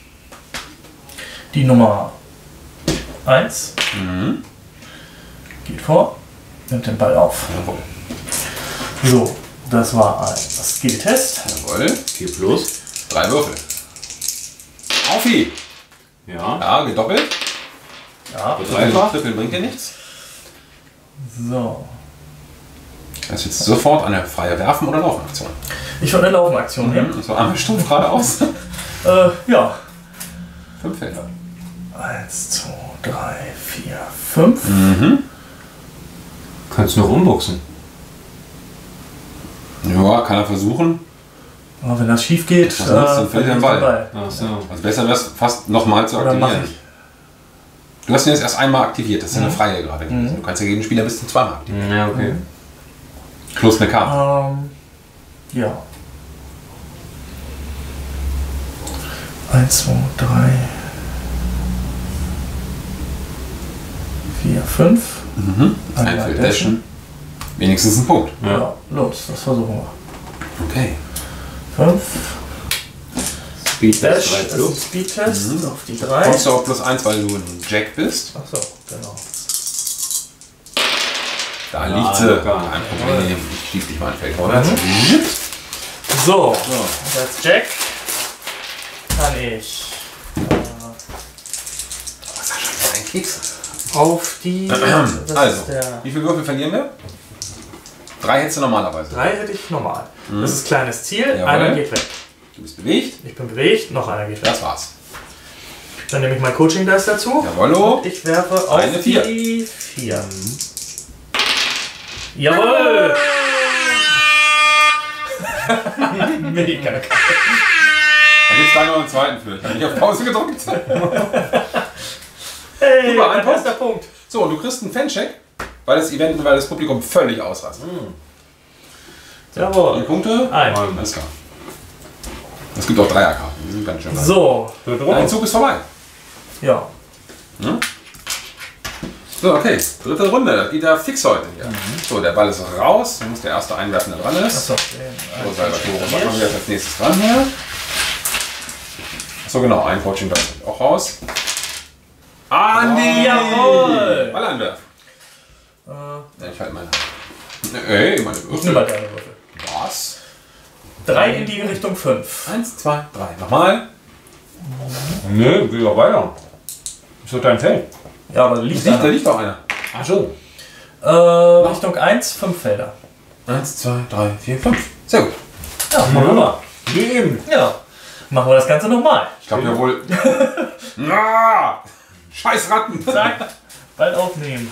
[SPEAKER 3] Die Nummer eins
[SPEAKER 2] Mhm.
[SPEAKER 3] geht vor, nimmt den Ball auf.
[SPEAKER 2] Jawohl.
[SPEAKER 3] So, das war ein Skill-Test.
[SPEAKER 2] Jawohl.
[SPEAKER 1] vier plus.
[SPEAKER 2] Drei Würfel. Aufi!
[SPEAKER 1] Ja.
[SPEAKER 2] Ja, gedoppelt.
[SPEAKER 3] Ja,
[SPEAKER 2] Dreifach. Trippeln bringt dir nichts.
[SPEAKER 3] so.
[SPEAKER 2] Das ist jetzt sofort eine freie Werfen- oder Laufaktion.
[SPEAKER 3] Ich würde eine Laufenaktion nehmen.
[SPEAKER 2] So einmal stumpf geradeaus.
[SPEAKER 3] Äh, ja.
[SPEAKER 2] Fünf Felder.
[SPEAKER 3] Eins, zwei, drei, vier, fünf.
[SPEAKER 2] Mhm.
[SPEAKER 1] Kannst du noch umboxen.
[SPEAKER 2] Ja, kann er versuchen.
[SPEAKER 3] Aber wenn das schief geht,
[SPEAKER 2] Was nutzt, dann fällt
[SPEAKER 3] verliere
[SPEAKER 2] der
[SPEAKER 3] ich
[SPEAKER 2] Ball.
[SPEAKER 3] den Ball.
[SPEAKER 1] Ach so.
[SPEAKER 2] Also besser wäre es fast nochmal zu
[SPEAKER 3] Oder mache
[SPEAKER 2] aktivieren.
[SPEAKER 3] ich?
[SPEAKER 2] Du hast ihn jetzt erst einmal aktiviert, das ist ja eine
[SPEAKER 3] Mhm.
[SPEAKER 2] freie gerade gewesen. Du kannst ja jeden Spieler bis zu zweimal aktivieren.
[SPEAKER 1] Ja, okay.
[SPEAKER 2] Plus eine Karte.
[SPEAKER 3] Ähm, ja. Eins, zwei, drei, vier, fünf.
[SPEAKER 2] Mhm.
[SPEAKER 3] Einmal
[SPEAKER 2] Ein Feld
[SPEAKER 3] dashen.
[SPEAKER 2] dashen. Wenigstens ein Punkt.
[SPEAKER 3] Ja.
[SPEAKER 1] Ja.
[SPEAKER 3] Los, das versuchen wir.
[SPEAKER 2] Okay.
[SPEAKER 3] Fünf.
[SPEAKER 1] Speed
[SPEAKER 3] Dash
[SPEAKER 1] drei
[SPEAKER 3] ist ein
[SPEAKER 1] plus.
[SPEAKER 3] Speedtest auf die drei.
[SPEAKER 2] Kommst du auf plus eins, weil du ein Jack bist.
[SPEAKER 3] Achso, genau.
[SPEAKER 2] Da
[SPEAKER 1] Ja,
[SPEAKER 2] liegt sie.
[SPEAKER 1] gar nicht.
[SPEAKER 2] Kein Problem. Ich schieb dich mal ein Feld vorwärts.
[SPEAKER 3] So,
[SPEAKER 2] So.
[SPEAKER 3] und als Jack kann ich
[SPEAKER 2] Was ist schon ein Keks?
[SPEAKER 3] auf die. Das
[SPEAKER 2] Also,
[SPEAKER 3] ist der
[SPEAKER 2] wie viele Würfel verlieren wir? Drei hättest du normalerweise.
[SPEAKER 3] drei hätte ich normal. Das ist kleines Ziel,
[SPEAKER 2] Jawohl.
[SPEAKER 3] einer geht weg.
[SPEAKER 2] Du bist bewegt.
[SPEAKER 3] Ich bin bewegt, noch einer geht weg.
[SPEAKER 2] Das war's.
[SPEAKER 3] Dann nehme ich mein Coaching Dice dazu.
[SPEAKER 2] Jawollo.
[SPEAKER 3] Und ich werfe auf
[SPEAKER 2] Eine vier.
[SPEAKER 3] die vier. Jawohl! Mega geil.
[SPEAKER 2] Da gibt's gleich noch einen zweiten für. Ich habe nicht auf Pause gedrückt.
[SPEAKER 3] Hey,
[SPEAKER 2] Super, ein
[SPEAKER 3] mein
[SPEAKER 2] Punkt.
[SPEAKER 3] erster Punkt.
[SPEAKER 2] So, und du kriegst einen Fancheck, weil das Event, weil das Publikum völlig ausrastet. Die
[SPEAKER 3] Jawohl.
[SPEAKER 2] Punkte?
[SPEAKER 3] Ein.
[SPEAKER 2] Alles klar. Es gibt auch Dreierkarten, die sind ganz schön.
[SPEAKER 3] So,
[SPEAKER 2] Dein Zug ist vorbei.
[SPEAKER 3] ja.
[SPEAKER 2] So, okay. Dritte Runde. Das geht ja fix heute hier. So, der Ball ist raus. Du musst der erste einwerfen, der dran ist.
[SPEAKER 3] Achso,
[SPEAKER 2] So, Salvatore, was machen wir jetzt als nächstes dran hier? So, genau. Ein Coaching da ist auch raus. Andi!
[SPEAKER 3] Jawohl!
[SPEAKER 2] Ball anwerfen.
[SPEAKER 3] Äh,
[SPEAKER 2] Ja, ich halte meine Hand. Ey, meine
[SPEAKER 3] ich nehme
[SPEAKER 2] Würfel.
[SPEAKER 3] mal deine Würfel.
[SPEAKER 2] Was?
[SPEAKER 3] Drei in die Richtung fünf.
[SPEAKER 2] Eins, zwei, drei. Nochmal.
[SPEAKER 1] Nö, geh doch weiter. Ist doch dein Feld.
[SPEAKER 3] Ja, aber liegt
[SPEAKER 2] Liegt, da
[SPEAKER 3] da.
[SPEAKER 2] liegt doch einer.
[SPEAKER 1] Ach so.
[SPEAKER 3] Äh, Richtung eins, fünf Felder.
[SPEAKER 2] Eins, zwei, drei, vier, fünf. Sehr gut.
[SPEAKER 3] Ja, wunderbar.
[SPEAKER 1] Wie eben.
[SPEAKER 3] Ja. Machen wir das Ganze nochmal.
[SPEAKER 2] Ich glaube ja wohl. Na! Scheiß Ratten!
[SPEAKER 3] Zack. Ball aufnehmen.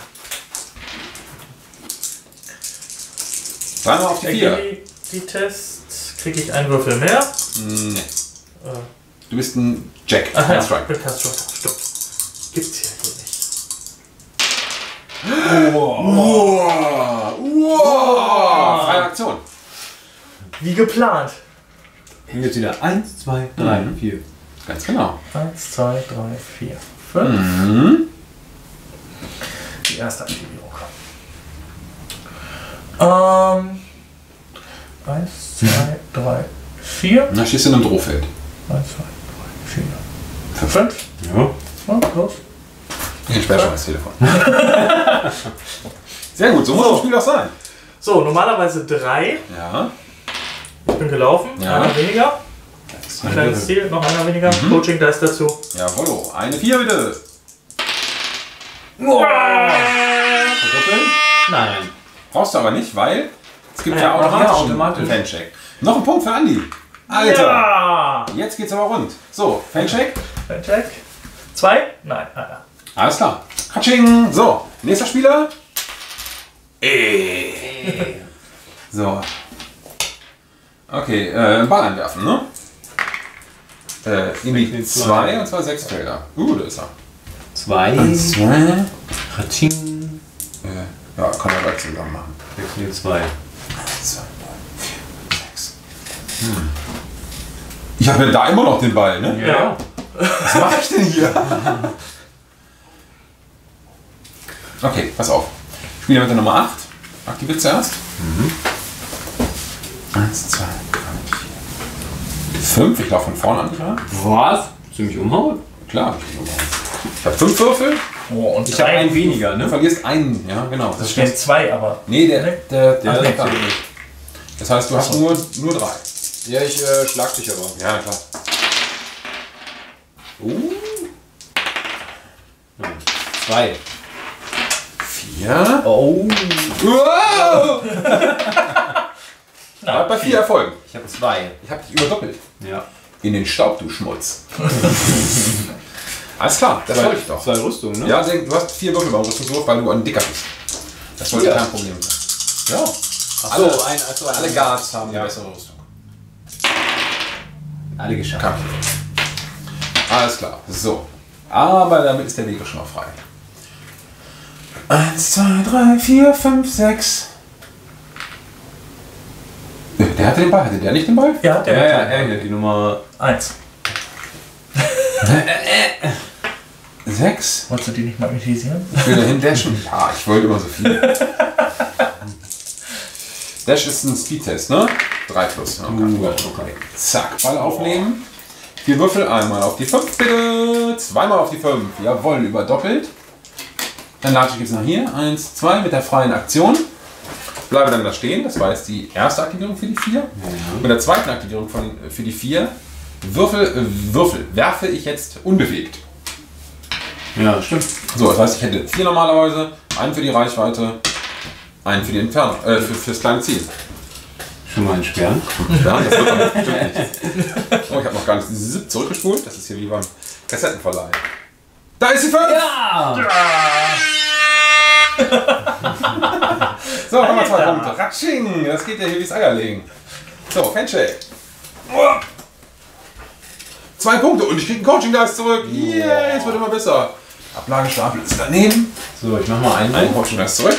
[SPEAKER 2] Dreimal auf die vier.
[SPEAKER 3] Die, die Tests kriege ich einen Würfel mehr.
[SPEAKER 2] Nee.
[SPEAKER 3] Äh,
[SPEAKER 2] Du bist ein Jack.
[SPEAKER 3] Ach
[SPEAKER 2] Ein
[SPEAKER 3] ja,
[SPEAKER 2] Strike.
[SPEAKER 3] mit Cast Striker. Stimmt. Gibt's hier wohl nicht.
[SPEAKER 2] Wow! Wow! Freie Aktion.
[SPEAKER 3] Wie geplant.
[SPEAKER 1] Und jetzt wieder eins, zwei, drei,
[SPEAKER 2] Mhm.
[SPEAKER 1] vier.
[SPEAKER 2] Ganz genau.
[SPEAKER 3] Eins, zwei, drei, vier, fünf.
[SPEAKER 2] Mhm.
[SPEAKER 3] Die erste Aktivierung. Ähm. Eins, zwei, drei, vier.
[SPEAKER 2] Da stehst du in einem Drohfeld.
[SPEAKER 3] Eins, zwei, drei, vier, Für fünf?
[SPEAKER 1] Ja.
[SPEAKER 3] Ja, los.
[SPEAKER 2] Ich entsperre schon das Telefon. Sehr gut, so muss das Spiel auch sein.
[SPEAKER 3] So, normalerweise drei.
[SPEAKER 2] Ja.
[SPEAKER 3] Ich bin gelaufen,
[SPEAKER 2] Ja.
[SPEAKER 3] einer weniger. Ein kleines Ziel, noch einer weniger.
[SPEAKER 2] Mhm.
[SPEAKER 3] Coaching, da ist dazu.
[SPEAKER 2] Jawollo. Eine vier bitte.
[SPEAKER 1] Verdoppeln? Nein.
[SPEAKER 2] Brauchst du aber nicht, weil es gibt
[SPEAKER 3] Ja,
[SPEAKER 2] ja, automatisch,
[SPEAKER 1] ja, automatisch.
[SPEAKER 2] einen Fancheck. Noch ein Punkt für Andi. Alter.
[SPEAKER 3] Ja!
[SPEAKER 2] Jetzt geht's aber rund. So, Fancheck.
[SPEAKER 3] Check. Zwei? Nein, einer.
[SPEAKER 2] Alles klar. Katsching. So, nächster Spieler. Ey. So. Okay, äh, Ball anwerfen, ne? Äh, in die zwei und zwar sechs Felder. Uh, da ist er.
[SPEAKER 1] Zwei.
[SPEAKER 2] Zwei.
[SPEAKER 1] Ratsching.
[SPEAKER 2] Äh, ja, kann man gleich zusammen machen.
[SPEAKER 1] sechs und zwei.
[SPEAKER 2] zwei, vier, sechs. Hm. Ich habe ja da immer noch den Ball, ne?
[SPEAKER 3] Ja.
[SPEAKER 2] Was mache ich denn hier? Okay, pass auf. Spieler mit der Nummer acht. Aktiviert zuerst. Mhm. eins, zwei, drei, vier. fünf. Ich laufe von vorne an. Klar.
[SPEAKER 1] Was? Ziemlich umhauen?
[SPEAKER 2] Klar, ich bin Ich habe fünf Würfel.
[SPEAKER 3] Oh, und
[SPEAKER 1] Ich habe einen weniger,
[SPEAKER 2] Du
[SPEAKER 1] ne?
[SPEAKER 2] verlierst einen. Ja, genau.
[SPEAKER 3] Es stehen zwei, aber.
[SPEAKER 2] Nee, der. der,
[SPEAKER 1] Der
[SPEAKER 2] Ach,
[SPEAKER 1] zählt
[SPEAKER 2] klar.
[SPEAKER 1] nicht.
[SPEAKER 2] Das heißt, du hast nur, nur drei.
[SPEAKER 1] Ja, ich äh, schlag dich aber.
[SPEAKER 2] Ja, na klar.
[SPEAKER 1] Uh. Nein. Zwei.
[SPEAKER 2] Vier.
[SPEAKER 1] Oh.
[SPEAKER 2] Wow! Hat bei vier Erfolgen.
[SPEAKER 1] Ich habe zwei.
[SPEAKER 2] Ich habe dich überdoppelt.
[SPEAKER 1] Ja.
[SPEAKER 2] In den Staub, du Schmutz. Alles klar, das wollte ich doch.
[SPEAKER 1] Zwei Rüstungen, ne?
[SPEAKER 2] Ja, denk, du hast vier Würfel beim Rüstungswurf, weil du ein Dicker bist. Das sollte
[SPEAKER 1] Ja.
[SPEAKER 2] kein Problem sein. Ja.
[SPEAKER 1] Ach
[SPEAKER 2] Alle,
[SPEAKER 1] so, ein, ach so, ein,
[SPEAKER 2] alle Guards haben
[SPEAKER 1] Ja.
[SPEAKER 2] eine bessere Rüstung.
[SPEAKER 1] Alle geschafft.
[SPEAKER 2] Kein Problem. Alles klar. So. Aber damit ist der Weg schon mal frei. Eins, zwei, drei, vier, fünf, sechs. Der hatte den Ball. Hatte der nicht den Ball?
[SPEAKER 3] Ja, der
[SPEAKER 1] Ja, ja, er hier, die Nummer.
[SPEAKER 3] Eins.
[SPEAKER 2] Sechs.
[SPEAKER 3] Wolltest du die nicht magnetisieren?
[SPEAKER 2] Ich will dahin dashen. Ja, ich wollte immer so viel. Dash ist ein Speedtest, ne? drei plus. Ja,
[SPEAKER 1] Uh, okay.
[SPEAKER 2] Zack, Ball aufnehmen. Vier Würfel, einmal auf die fünf bitte. Zweimal auf die fünf. Jawohl, überdoppelt. Dann latsche ich jetzt nach hier. eins, zwei mit der freien Aktion. Bleibe dann da stehen. Das war jetzt die erste Aktivierung für die vier.
[SPEAKER 1] Mhm.
[SPEAKER 2] Mit der zweiten Aktivierung von, für die vier Würfel, äh, Würfel werfe ich jetzt unbewegt.
[SPEAKER 1] Ja, stimmt.
[SPEAKER 2] So, das heißt, ich hätte vier normalerweise. Einen für die Reichweite, einen für die Entfernung, äh, für, für das kleine Ziel.
[SPEAKER 1] Schon mal entsperren.
[SPEAKER 2] Ja, das wird aber bestimmt nicht. Oh, ich habe noch gar nicht diese Zip zurückgespult. Das ist hier wie beim Kassettenverleih. Da ist die fünf!
[SPEAKER 1] Ja!
[SPEAKER 2] So, nochmal zwei
[SPEAKER 3] Alter.
[SPEAKER 2] Punkte. Ratsching! Das geht ja hier wie das Eierlegen. So, Fanshake. Zwei Punkte und ich krieg einen Coaching-Geist zurück. Yeah, jetzt wird immer besser. Ablagestapel ist daneben.
[SPEAKER 1] So, ich mach mal einen.
[SPEAKER 2] Ein Coaching-Geist zurück.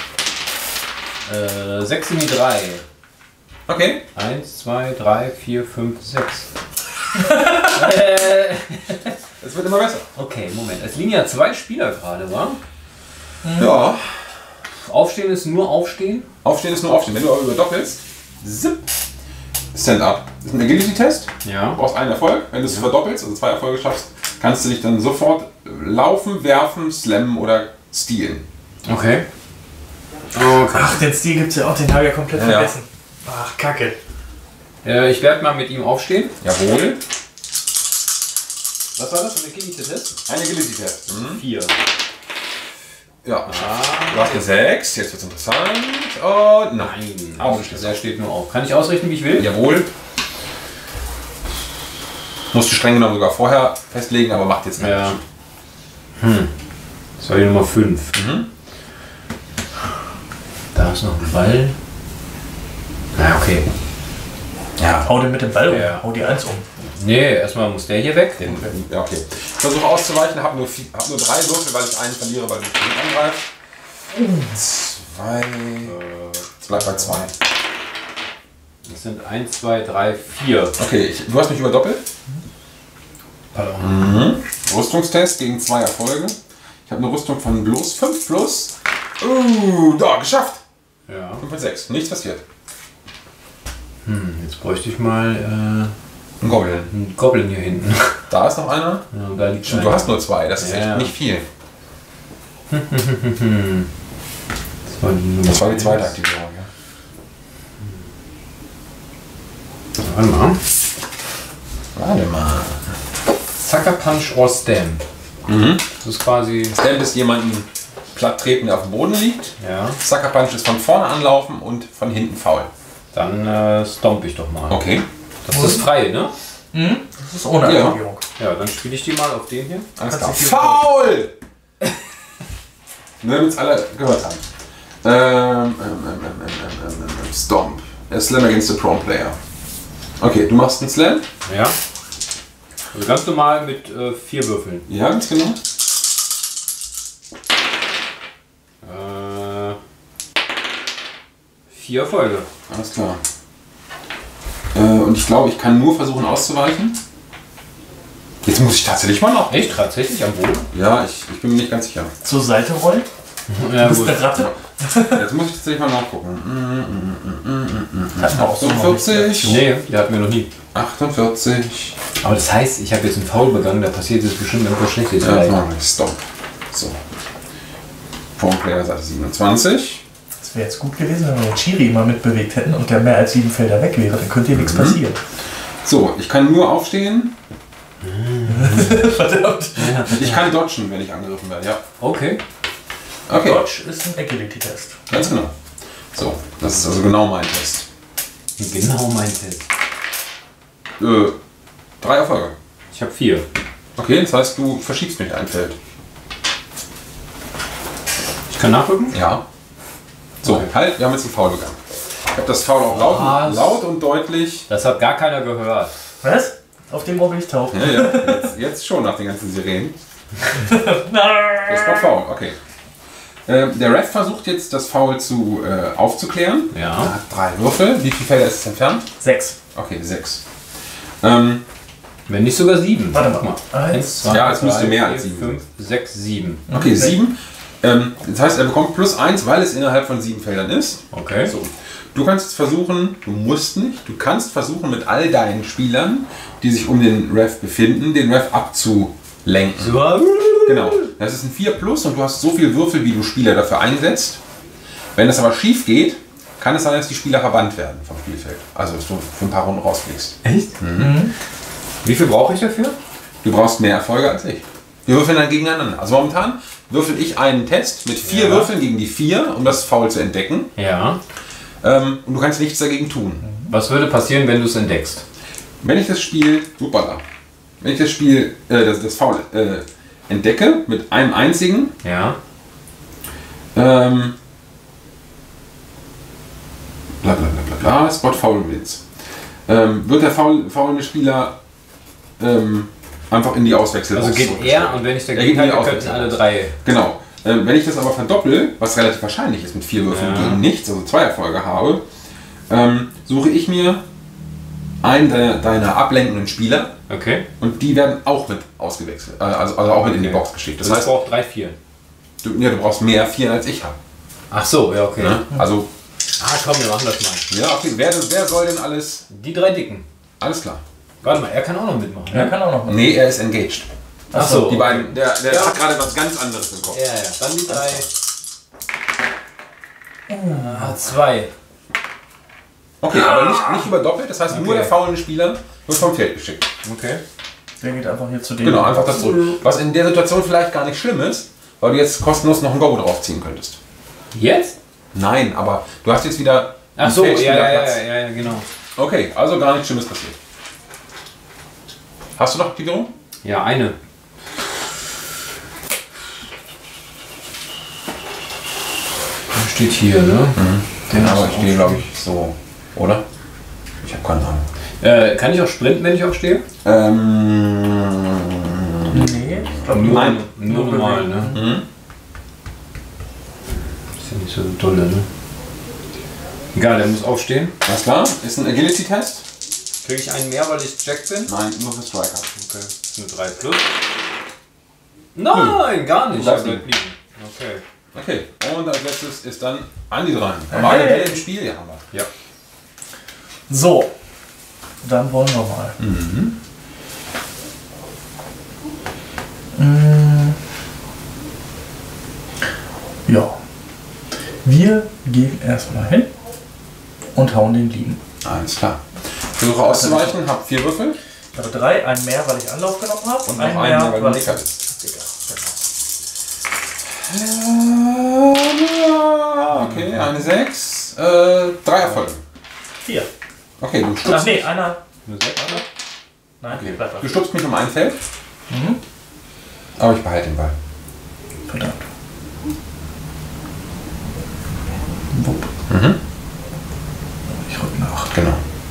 [SPEAKER 1] Äh, sechs in die drei.
[SPEAKER 2] Okay.
[SPEAKER 1] Eins, zwei, drei, vier, fünf, sechs. äh,
[SPEAKER 2] Es wird immer besser.
[SPEAKER 1] okay, Moment. Es liegen ja zwei Spieler gerade, wa?
[SPEAKER 2] Ja.
[SPEAKER 1] Aufstehen ist nur Aufstehen.
[SPEAKER 2] Aufstehen ist nur Aufstehen. Wenn du aber überdoppelst, zip, Stand-up. Das ist ein Agility-Test.
[SPEAKER 1] Ja.
[SPEAKER 2] Du brauchst einen Erfolg. Wenn du es verdoppelst, also zwei Erfolge schaffst, kannst du dich dann sofort laufen, werfen, slammen oder stealen.
[SPEAKER 1] Okay. Okay.
[SPEAKER 3] Ach, den Stil gibt's ja auch, den habe ich ja komplett
[SPEAKER 2] Ja, ja.
[SPEAKER 3] vergessen. Ach, Kacke.
[SPEAKER 1] Äh, ich werde mal mit ihm aufstehen.
[SPEAKER 2] Jawohl.
[SPEAKER 1] Was war das für ein Agility-Test?
[SPEAKER 2] Ein Agility-Test. Mhm.
[SPEAKER 1] Vier.
[SPEAKER 2] Ja. Du hast eine sechs, jetzt wird es interessant. Und nein. Auch nicht.
[SPEAKER 1] Der steht nur auf. Kann ich ausrichten, wie ich will?
[SPEAKER 2] Jawohl. Musst du streng genommen sogar vorher festlegen, aber macht jetzt keinen
[SPEAKER 1] Ja.
[SPEAKER 2] Unterschied.
[SPEAKER 1] Hm. Das war die Nummer fünf.
[SPEAKER 2] Mhm.
[SPEAKER 1] Da ist noch ein Ball. Na, okay.
[SPEAKER 2] Ja.
[SPEAKER 3] Hau den mit dem Ball um.
[SPEAKER 1] Ja.
[SPEAKER 3] Hau die Eins um.
[SPEAKER 1] Nee, erstmal muss der hier weg.
[SPEAKER 2] Den, ja, okay. Ich versuche auszuweichen, habe nur, vier- hab nur drei Würfel, weil ich einen verliere, weil du mich angreifst. Zwei. Es bleibt bei zwei.
[SPEAKER 1] Das sind eins, zwei, drei, vier.
[SPEAKER 2] Okay, ich, du hast mich überdoppelt.
[SPEAKER 1] Pardon.
[SPEAKER 2] Mhm. Rüstungstest gegen zwei Erfolge. Ich habe eine Rüstung von bloß fünf plus. Uh, da, geschafft.
[SPEAKER 1] Ja.
[SPEAKER 2] fünf und sechs. Nichts passiert.
[SPEAKER 1] Hm, jetzt bräuchte ich mal.
[SPEAKER 2] Ein Goblin.
[SPEAKER 1] Ein Goblin hier hinten.
[SPEAKER 2] Da ist noch einer.
[SPEAKER 1] Ja, und da liegt
[SPEAKER 2] Stimmt,
[SPEAKER 1] einer.
[SPEAKER 2] du hast nur zwei, das ist
[SPEAKER 1] Ja,
[SPEAKER 2] echt
[SPEAKER 1] ja.
[SPEAKER 2] nicht viel.
[SPEAKER 1] Das war die,
[SPEAKER 2] Das war die zweite Aktivierung, ja.
[SPEAKER 1] Warte mal.
[SPEAKER 2] Warte mal.
[SPEAKER 1] Sucker Punch or Stamp.
[SPEAKER 2] Mhm.
[SPEAKER 1] Das ist quasi.
[SPEAKER 2] Stamp ist jemanden platt treten, der auf dem Boden liegt.
[SPEAKER 1] Ja.
[SPEAKER 2] Sucker Punch ist von vorne anlaufen und von hinten faul.
[SPEAKER 1] Dann äh, stomp ich doch mal.
[SPEAKER 2] Okay.
[SPEAKER 1] Das ist frei, ne?
[SPEAKER 3] Mhm. Das ist ohne
[SPEAKER 2] Ja.
[SPEAKER 3] Aktivierung.
[SPEAKER 1] Ja, dann spiele ich die mal auf den hier.
[SPEAKER 2] Alles
[SPEAKER 3] Kannst
[SPEAKER 2] klar.
[SPEAKER 3] du viel-
[SPEAKER 2] Faul! Nur damit es alle gehört haben. Ähm, ähm, ähm, ähm, ähm, ähm, ähm, Stomp. A Slam against the prone player. Okay, du machst einen Slam.
[SPEAKER 1] Ja. Also ganz normal mit äh, vier Würfeln.
[SPEAKER 2] Ja, ganz genau.
[SPEAKER 1] Äh, vier Erfolge.
[SPEAKER 2] Alles klar. Äh, und ich glaube, ich kann nur versuchen auszuweichen. Jetzt muss ich tatsächlich mal noch.
[SPEAKER 1] Echt? Tatsächlich am Boden?
[SPEAKER 2] Ja, ich, ich bin mir nicht ganz sicher.
[SPEAKER 3] Zur Seite rollen.
[SPEAKER 1] Ja,
[SPEAKER 3] Du bist eine Ratte.
[SPEAKER 2] Jetzt muss ich tatsächlich mal nachgucken.
[SPEAKER 3] Hatten wir auch so noch nicht.
[SPEAKER 2] fünfundvierzig,
[SPEAKER 1] Nee, die hatten wir noch nie.
[SPEAKER 2] achtundvierzig.
[SPEAKER 1] Aber das heißt, ich habe jetzt einen Foul begangen, da passiert jetzt bestimmt irgendwas Schlechtes.
[SPEAKER 2] Ja,
[SPEAKER 1] vielleicht.
[SPEAKER 2] machen wir. Stop. So. Prone Player Seite siebenundzwanzig.
[SPEAKER 3] Es wäre jetzt gut gewesen, wenn wir den Chiri mal mitbewegt hätten und der mehr als sieben Felder weg wäre. Dann könnte hier nichts passieren.
[SPEAKER 2] So, ich kann nur aufstehen.
[SPEAKER 3] Verdammt.
[SPEAKER 2] Ich kann dodgen, wenn ich angegriffen werde. Ja.
[SPEAKER 1] Okay.
[SPEAKER 2] Okay,
[SPEAKER 3] Dodge ist ein Agility-Test.
[SPEAKER 2] ganz genau. So, das ist also genau mein Test.
[SPEAKER 1] Genau mein Test.
[SPEAKER 2] Äh, drei Erfolge.
[SPEAKER 1] Ich habe vier.
[SPEAKER 2] Okay, das heißt, du verschiebst mich ein Feld.
[SPEAKER 1] Ich kann nachrücken?
[SPEAKER 2] Ja. So,
[SPEAKER 1] Okay.
[SPEAKER 2] halt, wir haben jetzt einen Foul begangen. Ich habe das Foul auch laut,
[SPEAKER 1] Was?
[SPEAKER 2] laut und deutlich.
[SPEAKER 1] Das hat gar keiner gehört.
[SPEAKER 3] Was? Auf dem Bob ich tauchen.
[SPEAKER 2] Ja, ja, jetzt, jetzt schon nach den ganzen Sirenen. Das war Foul, okay. Ähm, der Ref versucht jetzt, das Foul zu, äh, aufzuklären. Er
[SPEAKER 1] Ja.
[SPEAKER 2] hat drei Würfel. Wie viele Felder ist es entfernt?
[SPEAKER 3] Sechs.
[SPEAKER 2] Okay, sechs. Ähm,
[SPEAKER 1] Wenn nicht sogar sieben.
[SPEAKER 3] Warte
[SPEAKER 1] Guck
[SPEAKER 3] mal. Eins.
[SPEAKER 1] zwei,
[SPEAKER 2] Ja, es müsste
[SPEAKER 1] drei,
[SPEAKER 2] mehr
[SPEAKER 1] vier,
[SPEAKER 2] als sieben.
[SPEAKER 1] fünf, sechs, sieben.
[SPEAKER 2] okay, sieben. Ähm, das heißt, er bekommt plus eins, weil es innerhalb von sieben Feldern ist.
[SPEAKER 1] Okay.
[SPEAKER 2] So. Du kannst jetzt versuchen, du musst nicht, du kannst versuchen mit all deinen Spielern, die sich um den Ref befinden, den Ref abzulenken.
[SPEAKER 1] So.
[SPEAKER 2] Genau. Das ist ein vier plus und du hast so viel Würfel, wie du Spieler dafür einsetzt. Wenn das aber schief geht, kann es sein, dass die Spieler verbannt werden vom Spielfeld. Also, dass du für ein paar Runden rausfliegst.
[SPEAKER 1] Echt? Mhm. Wie viel brauche ich dafür?
[SPEAKER 2] Du brauchst mehr Erfolge als ich. Wir würfeln dann gegeneinander. Also momentan würfel ich einen Test mit vier
[SPEAKER 1] Ja.
[SPEAKER 2] Würfeln gegen die vier, um das Foul zu entdecken.
[SPEAKER 1] Ja.
[SPEAKER 2] Ähm, und du kannst nichts dagegen tun.
[SPEAKER 1] Was würde passieren, wenn du es entdeckst?
[SPEAKER 2] Wenn ich das Spiel, supala, wenn ich das Spiel, äh, das, das Foul äh, entdecke mit einem einzigen,
[SPEAKER 1] Ja.
[SPEAKER 2] ähm, bla bla bla bla bla, Spot Foul Wins, ähm, wird der faul, faulende Spieler ähm, einfach in die Auswechsel.
[SPEAKER 1] Also geht er und wenn ich
[SPEAKER 2] Er
[SPEAKER 1] dagegen
[SPEAKER 2] geht in die
[SPEAKER 1] halte, könnten
[SPEAKER 2] Auswechslung.
[SPEAKER 1] alle drei.
[SPEAKER 2] Genau. Ähm, wenn ich das aber verdoppel, was relativ wahrscheinlich ist mit vier Würfeln
[SPEAKER 1] Ja.
[SPEAKER 2] gegen nichts, also zwei Erfolge habe, ähm, suche ich mir einen deiner, deiner ablenkenden Spieler
[SPEAKER 1] Okay.
[SPEAKER 2] und die werden auch mit ausgewechselt, äh, also, also auch mit in die
[SPEAKER 1] Okay.
[SPEAKER 2] Box geschickt. Das
[SPEAKER 1] Das
[SPEAKER 2] heißt,
[SPEAKER 1] heißt, ich brauche drei, vier.
[SPEAKER 2] du, ja, du brauchst mehr vier als ich habe.
[SPEAKER 1] Ach so, ja, okay.
[SPEAKER 2] Ne? Also,
[SPEAKER 1] Ah, komm, wir machen das mal.
[SPEAKER 2] ja, okay, wer, wer soll denn alles?
[SPEAKER 1] Die drei Dicken.
[SPEAKER 2] Alles klar.
[SPEAKER 1] Warte mal, er kann auch noch mitmachen.
[SPEAKER 3] Er kann auch noch mal.
[SPEAKER 2] Nee, er ist engaged.
[SPEAKER 1] Ach so,
[SPEAKER 2] Die beiden, der, der
[SPEAKER 1] Ja.
[SPEAKER 2] hat gerade was ganz anderes im Kopf.
[SPEAKER 1] Ja, ja. Dann die drei. Ah, zwei.
[SPEAKER 2] Okay, aber nicht, nicht überdoppelt, das heißt nur
[SPEAKER 1] Okay.
[SPEAKER 2] der faulende Spieler wird vom Feld geschickt.
[SPEAKER 1] Okay.
[SPEAKER 3] Der geht einfach hier zu dem.
[SPEAKER 2] Genau, einfach das zurück. Was in der Situation vielleicht gar nicht schlimm ist, weil du jetzt kostenlos noch einen Go draufziehen könntest.
[SPEAKER 1] Jetzt?
[SPEAKER 2] Nein, aber du hast jetzt wieder
[SPEAKER 1] Ach
[SPEAKER 2] einen
[SPEAKER 1] so, ja, ja,
[SPEAKER 2] Feldspielerplatz.
[SPEAKER 1] ja, ja, ja, genau.
[SPEAKER 2] Okay, also gar nichts Schlimmes passiert. Hast du noch Aktivierung?
[SPEAKER 1] Ja, eine. Steht hier, ne?
[SPEAKER 2] Den aber ich stehe, glaube ich, so. Oder? Ich habe keine Ahnung.
[SPEAKER 1] Äh, kann ich auch sprinten, wenn ich aufstehe?
[SPEAKER 2] Ähm.
[SPEAKER 3] Nee, ich glaube
[SPEAKER 1] Nur,
[SPEAKER 2] Nein.
[SPEAKER 1] nur
[SPEAKER 3] Nur
[SPEAKER 1] normal,
[SPEAKER 3] bewegen.
[SPEAKER 1] ne?
[SPEAKER 2] Mhm.
[SPEAKER 1] Ist ja nicht so dolle, ne? Egal, der muss aufstehen.
[SPEAKER 2] Alles klar? Ist ein Agility-Test?
[SPEAKER 1] Kriege ich einen mehr, weil ich Jack bin?
[SPEAKER 2] Nein, nur für Striker.
[SPEAKER 1] Okay, ist eine drei plus. Nein, gar nicht.
[SPEAKER 2] Du darfst
[SPEAKER 1] Er
[SPEAKER 2] nicht.
[SPEAKER 1] bleibt liegen. Okay.
[SPEAKER 2] Okay, und als letztes ist dann Andi dran. Haben wir alle
[SPEAKER 3] Hey.
[SPEAKER 2] Bälle im Spiel? Ja, haben wir.
[SPEAKER 1] Ja.
[SPEAKER 3] So. dann wollen wir mal.
[SPEAKER 2] Mhm.
[SPEAKER 3] Mm. Ja. Wir gehen erstmal hin und hauen den liegen.
[SPEAKER 2] Alles klar. Ich versuche auszuweichen, habe vier Würfel.
[SPEAKER 3] Ich habe drei, einen mehr, weil ich Anlauf genommen habe.
[SPEAKER 2] Und
[SPEAKER 3] einen
[SPEAKER 2] noch einen mehr, weil du
[SPEAKER 3] ich
[SPEAKER 2] dicker bist.
[SPEAKER 3] Dicker,
[SPEAKER 2] Ja, okay, eine sechs. Äh, drei Erfolge.
[SPEAKER 3] Vier.
[SPEAKER 2] Okay, du
[SPEAKER 3] Ach
[SPEAKER 2] stupst,
[SPEAKER 3] nee, einer.
[SPEAKER 1] Eine sechs, oder?
[SPEAKER 3] Nein,
[SPEAKER 2] okay.
[SPEAKER 3] bleib
[SPEAKER 2] du stupst mich um ein Feld,
[SPEAKER 3] Mhm.
[SPEAKER 2] aber ich behalte den Ball.
[SPEAKER 3] Verdammt. Wupp.
[SPEAKER 2] Mhm.
[SPEAKER 3] Ich rück nach.
[SPEAKER 2] Genau.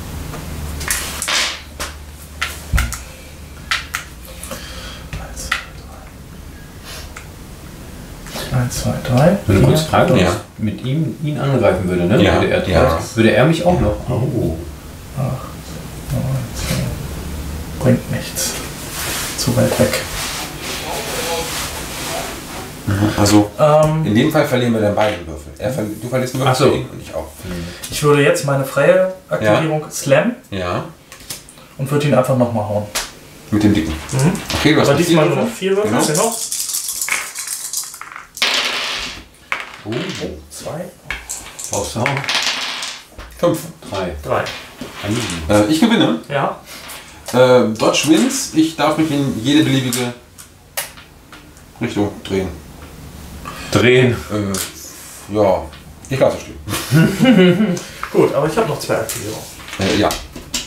[SPEAKER 3] Eins, zwei, drei.
[SPEAKER 1] Wenn du kurz
[SPEAKER 3] vier.
[SPEAKER 1] fragen, ob
[SPEAKER 2] Ja.
[SPEAKER 1] ich mit ihm ihn angreifen würde, ne?
[SPEAKER 2] Ja,
[SPEAKER 1] Würde er,
[SPEAKER 2] ja.
[SPEAKER 1] würde er mich auch noch. Oh.
[SPEAKER 3] acht, neun, zehn. Bringt nichts. Zu weit weg.
[SPEAKER 2] Also,
[SPEAKER 3] Ähm,
[SPEAKER 2] in dem Fall verlieren wir dann beide Würfel. Er verli du verlierst einen Würfel
[SPEAKER 1] Ach so.
[SPEAKER 2] für ihn und ich auch.
[SPEAKER 3] ich würde jetzt meine freie Aktivierung slammen
[SPEAKER 2] Ja,
[SPEAKER 3] und würde ihn einfach nochmal hauen.
[SPEAKER 2] mit dem Dicken.
[SPEAKER 3] Mhm.
[SPEAKER 2] Okay, du hast
[SPEAKER 3] Aber
[SPEAKER 2] noch
[SPEAKER 3] diesmal
[SPEAKER 2] vier
[SPEAKER 3] nur noch
[SPEAKER 2] Würfel.
[SPEAKER 3] vier Würfel.
[SPEAKER 2] Genau.
[SPEAKER 3] Genau.
[SPEAKER 1] Oh.
[SPEAKER 3] Oh, zwei,
[SPEAKER 1] Brauchst du auch?
[SPEAKER 2] Fünf.
[SPEAKER 1] Drei.
[SPEAKER 3] drei.
[SPEAKER 2] Äh, ich gewinne.
[SPEAKER 3] Ja.
[SPEAKER 2] Äh, Dodge wins. Ich darf mich in jede beliebige Richtung drehen.
[SPEAKER 1] Drehen.
[SPEAKER 2] Äh, ja, ich lasse stehen.
[SPEAKER 3] Gut, aber ich habe noch zwei Aktivierungen.
[SPEAKER 2] Äh, ja.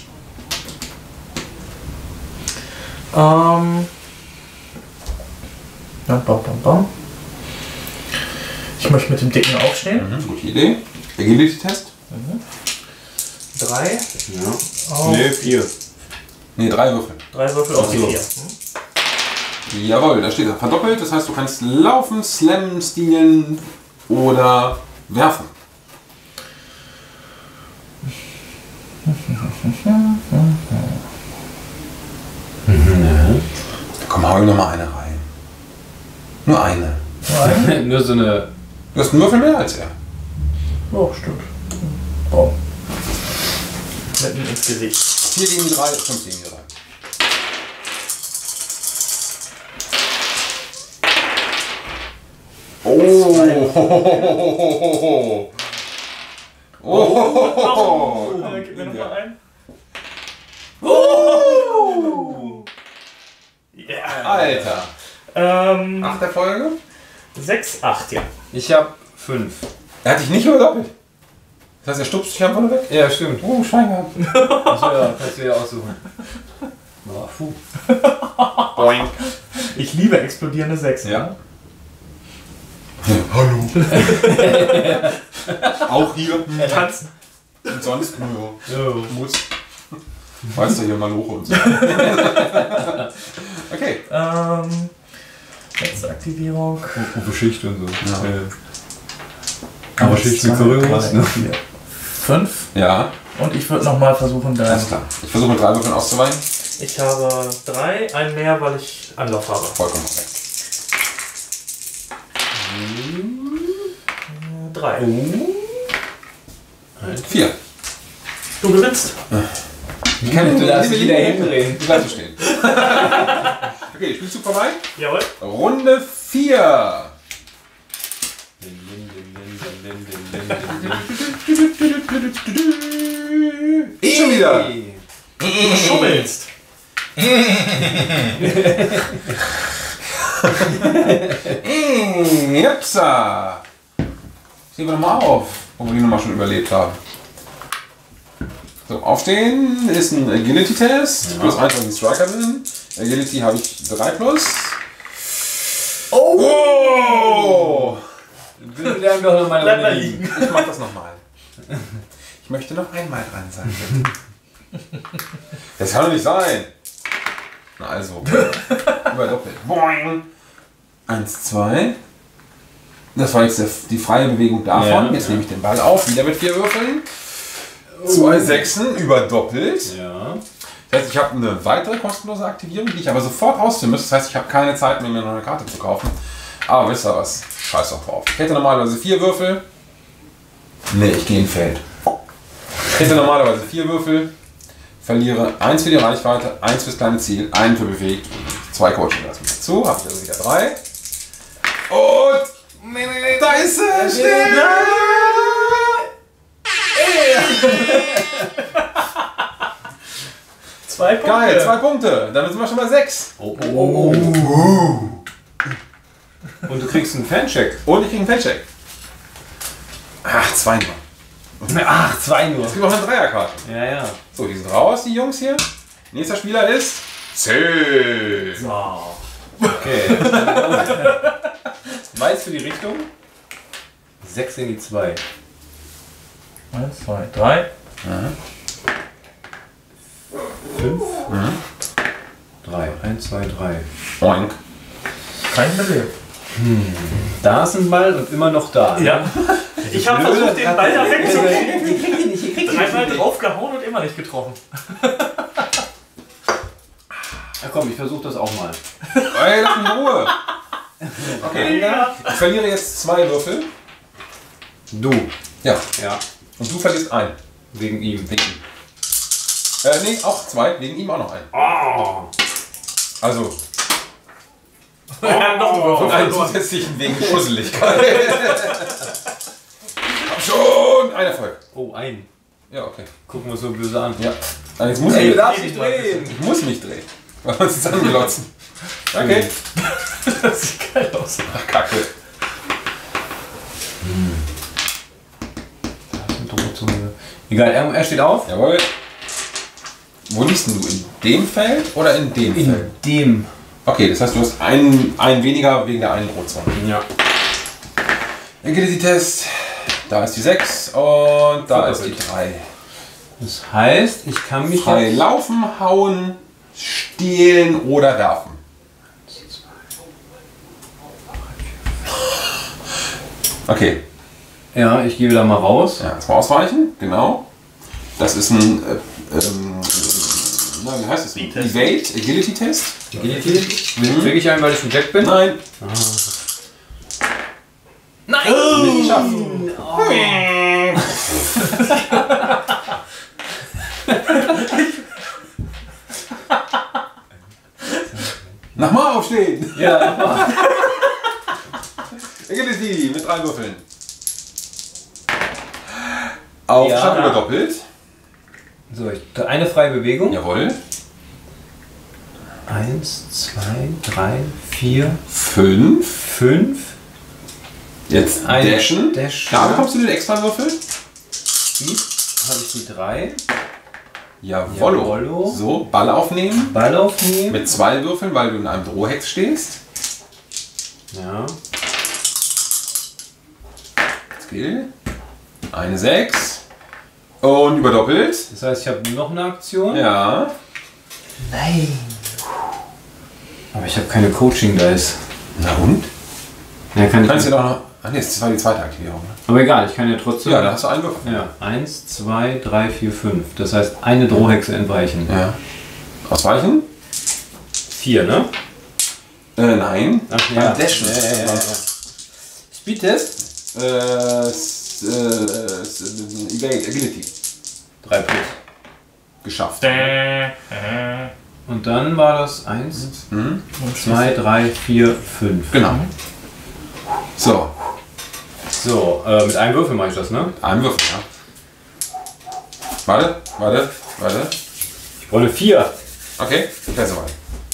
[SPEAKER 3] Ähm. Ja, bam, bam, bam. Ich möchte mit dem Dicken aufstehen.
[SPEAKER 2] Mhm, gute Idee. Agility-Test?
[SPEAKER 3] Drei.
[SPEAKER 1] Ja.
[SPEAKER 3] Auf
[SPEAKER 1] Nee, vier.
[SPEAKER 2] Ne, drei Würfel.
[SPEAKER 3] Drei Würfel auf die
[SPEAKER 1] Ach so.
[SPEAKER 3] vier. Hm?
[SPEAKER 2] Jawohl, da steht er verdoppelt. Das heißt, du kannst laufen, slammen, stehlen oder werfen. Komm, hau ihm noch mal eine rein. Nur eine.
[SPEAKER 1] Nur so eine.
[SPEAKER 2] Du hast einen Würfel mehr als er.
[SPEAKER 3] Oh, stimmt. Oh. Mitten ins Gesicht.
[SPEAKER 2] vier gegen drei, fünf gegen drei. Oh! Oh!
[SPEAKER 3] Äh, gib mir noch mal einen.
[SPEAKER 1] Oh!
[SPEAKER 3] Ja.
[SPEAKER 2] Alter!
[SPEAKER 3] Ähm,
[SPEAKER 2] Acht Erfolge?
[SPEAKER 3] sechs, acht, ja.
[SPEAKER 1] Ich hab fünf.
[SPEAKER 2] Er hat dich nicht überdoppelt. Das heißt, er stupst dich einfach nur weg.
[SPEAKER 1] Ja, stimmt.
[SPEAKER 2] Oh, Schwein gehabt.
[SPEAKER 1] Achso, ja, kannst du ja aussuchen. Oh, puh.
[SPEAKER 2] Boing.
[SPEAKER 3] Ich liebe explodierende sechs.
[SPEAKER 2] Ja. Hallo. Auch hier.
[SPEAKER 3] Tanzen.
[SPEAKER 2] Und sonst? Ja.
[SPEAKER 1] Oh.
[SPEAKER 2] Muss. Weißt du, hier Maloche und so. Okay.
[SPEAKER 3] Ähm, letzte Aktivierung.
[SPEAKER 1] Auf Schicht und so.
[SPEAKER 2] Ja.
[SPEAKER 1] Aber Schicht mit Verrückung. Ne?
[SPEAKER 3] vier, fünf.
[SPEAKER 2] Ja,
[SPEAKER 3] Und ich würde nochmal versuchen, dann.
[SPEAKER 2] alles klar. Ich versuche mit drei Würfeln auszuweichen.
[SPEAKER 3] Ich habe drei, einen mehr, weil ich Anlauf habe.
[SPEAKER 2] Vollkommen korrekt.
[SPEAKER 3] Äh, Drei.
[SPEAKER 2] Vier.
[SPEAKER 3] Du gewinnst.
[SPEAKER 2] Ich kann
[SPEAKER 1] Du darfst dich wieder hindrehen.
[SPEAKER 2] Ich lasse stehen. Okay, Spielzug vorbei.
[SPEAKER 3] Jawohl.
[SPEAKER 2] Runde vier. Ich schon wieder.
[SPEAKER 3] Du schummelst.
[SPEAKER 2] Jepsa. Sehen wir nochmal auf, wo wir die nochmal schon überlebt haben. So, aufstehen ist ein Agility-Test.
[SPEAKER 1] Ja.
[SPEAKER 2] Plus eins auf den Striker bin. Agility habe ich drei plus.
[SPEAKER 1] Oh!
[SPEAKER 2] Oh!
[SPEAKER 1] Wir bleiben doch noch mal
[SPEAKER 3] Bleib mal
[SPEAKER 1] liegen.
[SPEAKER 3] liegen.
[SPEAKER 2] Ich mach das nochmal. Ich möchte noch einmal dran sein. Das kann doch nicht sein. Na also. Überdoppelt. Boing. Eins, zwei. Das war jetzt der, die freie Bewegung davon.
[SPEAKER 1] Ja,
[SPEAKER 2] jetzt
[SPEAKER 1] ja.
[SPEAKER 2] nehme ich den Ball auf. Wieder mit vier Würfeln. Zwei Sechsen. Überdoppelt.
[SPEAKER 1] Ja.
[SPEAKER 2] Das heißt, ich habe eine weitere kostenlose Aktivierung, die ich aber sofort ausführen muss. Das heißt, ich habe keine Zeit mehr, mir noch eine Karte zu kaufen. Aber wisst ihr was? Scheiß doch drauf. Ich hätte normalerweise vier Würfel. Ne, ich gehe in Feld. Ich hätte normalerweise vier Würfel. verliere eins für die Reichweite, eins fürs kleine Ziel, einen für bewegt, zwei Coaching lassen. Dazu habe ich also wieder drei. Und da ist er! Steht!
[SPEAKER 3] Zwei Punkte.
[SPEAKER 2] Geil, zwei Punkte. Damit sind wir schon bei sechs.
[SPEAKER 1] Oh, oh, oh, oh. Und du kriegst einen Fancheck.
[SPEAKER 2] Und ich kriege einen Fancheck. Ach, zwei nur.
[SPEAKER 1] Ach, zwei nur.
[SPEAKER 2] Es gibt auch eine Dreierkarte.
[SPEAKER 1] Ja, ja.
[SPEAKER 2] So, die sind raus, die Jungs hier. Nächster Spieler ist zehn.
[SPEAKER 3] So.
[SPEAKER 1] Okay. Weiß für die Richtung? sechs in die zwei.
[SPEAKER 3] Eins, zwei, drei.
[SPEAKER 1] fünf. drei. eins, zwei, drei.
[SPEAKER 2] Oink.
[SPEAKER 3] Kein Problem.
[SPEAKER 1] Da ist ein Ball und immer noch da.
[SPEAKER 3] Ja. Ich habe versucht, den Ball da wegzukriegen.
[SPEAKER 1] Ihr kriegt ihn nicht, ihr kriegt ihn
[SPEAKER 3] Einmal
[SPEAKER 1] nicht.
[SPEAKER 3] draufgehauen und immer nicht getroffen.
[SPEAKER 1] Ja komm, ich versuche das auch mal.
[SPEAKER 2] Ey, lass mich in Ruhe. Okay.
[SPEAKER 3] Ja.
[SPEAKER 2] Ich verliere jetzt zwei Würfel.
[SPEAKER 1] Du.
[SPEAKER 2] Ja.
[SPEAKER 1] Ja.
[SPEAKER 2] Und du verlierst einen.
[SPEAKER 1] Wegen ihm.
[SPEAKER 2] Wegen ihm. Äh, nee, auch zwei. Wegen ihm auch noch einen.
[SPEAKER 1] Oh.
[SPEAKER 2] Also.
[SPEAKER 3] Ja, noch ein Würfel
[SPEAKER 2] Und einen
[SPEAKER 3] verloren.
[SPEAKER 2] zusätzlichen wegen Schusseligkeit. Komm schon! Ein Erfolg.
[SPEAKER 1] Oh, ein.
[SPEAKER 2] Ja, okay.
[SPEAKER 1] Gucken wir uns so böse an.
[SPEAKER 2] Ja. Also jetzt muss
[SPEAKER 1] Ey,
[SPEAKER 2] ich,
[SPEAKER 1] du darfst dich drehen.
[SPEAKER 2] ich muss mich drehen. Weil wir uns zusammenglotzen. Okay.
[SPEAKER 3] Das sieht geil aus.
[SPEAKER 2] Ach, Kacke.
[SPEAKER 1] Egal, er, er steht auf.
[SPEAKER 2] Jawohl. Wo liegst denn du? In dem Feld oder in dem Feld?
[SPEAKER 1] In dem.
[SPEAKER 2] Okay, das heißt, du hast einen, einen weniger wegen der einen Brotzone.
[SPEAKER 1] Ja.
[SPEAKER 2] Agility-Test. Da ist die sechs und da ist die drei.
[SPEAKER 1] Das heißt, ich kann mich
[SPEAKER 2] Frei
[SPEAKER 1] jetzt
[SPEAKER 2] laufen, hauen, stehlen oder werfen. Okay,
[SPEAKER 1] Ja, ich gehe wieder mal raus.
[SPEAKER 2] ja, jetzt mal ausweichen, genau. Das ist ein, äh, ähm, na, wie heißt es?
[SPEAKER 3] Speed-Test.
[SPEAKER 2] Evade, Agility-Test?
[SPEAKER 1] Agility? Krieg ich einen, weil ich ein Jack bin?
[SPEAKER 2] Nein.
[SPEAKER 1] Nein!
[SPEAKER 2] Nicht geschafft. Nochmal aufstehen.
[SPEAKER 1] Ja,
[SPEAKER 2] Agility mit drei Würfeln. Auf
[SPEAKER 1] Ja.
[SPEAKER 2] Schatten überdoppelt.
[SPEAKER 1] so, ich, eine freie Bewegung.
[SPEAKER 2] Jawohl.
[SPEAKER 1] Eins, zwei, drei, vier,
[SPEAKER 2] Fünf.
[SPEAKER 1] fünf.
[SPEAKER 2] Jetzt
[SPEAKER 1] Ein
[SPEAKER 2] dashen.
[SPEAKER 1] Dash,
[SPEAKER 2] Da
[SPEAKER 1] ja.
[SPEAKER 2] bekommst du den extra Würfel.
[SPEAKER 1] Speed habe ich die drei.
[SPEAKER 2] Jawollo.
[SPEAKER 1] Jawollo.
[SPEAKER 2] So, Ball aufnehmen.
[SPEAKER 1] Ball aufnehmen.
[SPEAKER 2] Mit zwei Würfeln, weil du in einem Drohhex stehst.
[SPEAKER 1] Ja.
[SPEAKER 2] Skill. Eine sechs. Und überdoppelt.
[SPEAKER 1] Das heißt, ich habe noch eine Aktion.
[SPEAKER 2] Ja.
[SPEAKER 1] Nein. Aber ich habe keine Coaching-Dice.
[SPEAKER 2] Na und?
[SPEAKER 1] Ja, kann ich
[SPEAKER 2] Kannst du
[SPEAKER 1] nicht.
[SPEAKER 2] doch noch. Ah, nee, das war die zweite Aktivierung. Ne?
[SPEAKER 1] Aber egal, ich kann ja trotzdem.
[SPEAKER 2] Ja, da hast du einen Würfel.
[SPEAKER 1] Ja, eins, zwei, drei, vier, fünf. Das heißt, eine Drohhexe entweichen.
[SPEAKER 2] Ja. Ausweichen?
[SPEAKER 1] Vier, ne?
[SPEAKER 2] Äh, nein.
[SPEAKER 1] Ach
[SPEAKER 2] Beim Dashen.
[SPEAKER 1] Ja, ja, ja, ja. Speedtest?
[SPEAKER 2] Äh, s- äh, s- Evade, Agility.
[SPEAKER 1] Drei plus.
[SPEAKER 2] Geschafft.
[SPEAKER 1] Und dann war das eins,
[SPEAKER 2] Mhm.
[SPEAKER 1] zwei, drei, vier, fünf.
[SPEAKER 2] Genau. So,
[SPEAKER 1] So, äh, mit einem Würfel mache ich das, ne?
[SPEAKER 2] ein Würfel, ja. Warte, warte, warte.
[SPEAKER 1] Ich rolle vier.
[SPEAKER 2] Okay, fährst du mal.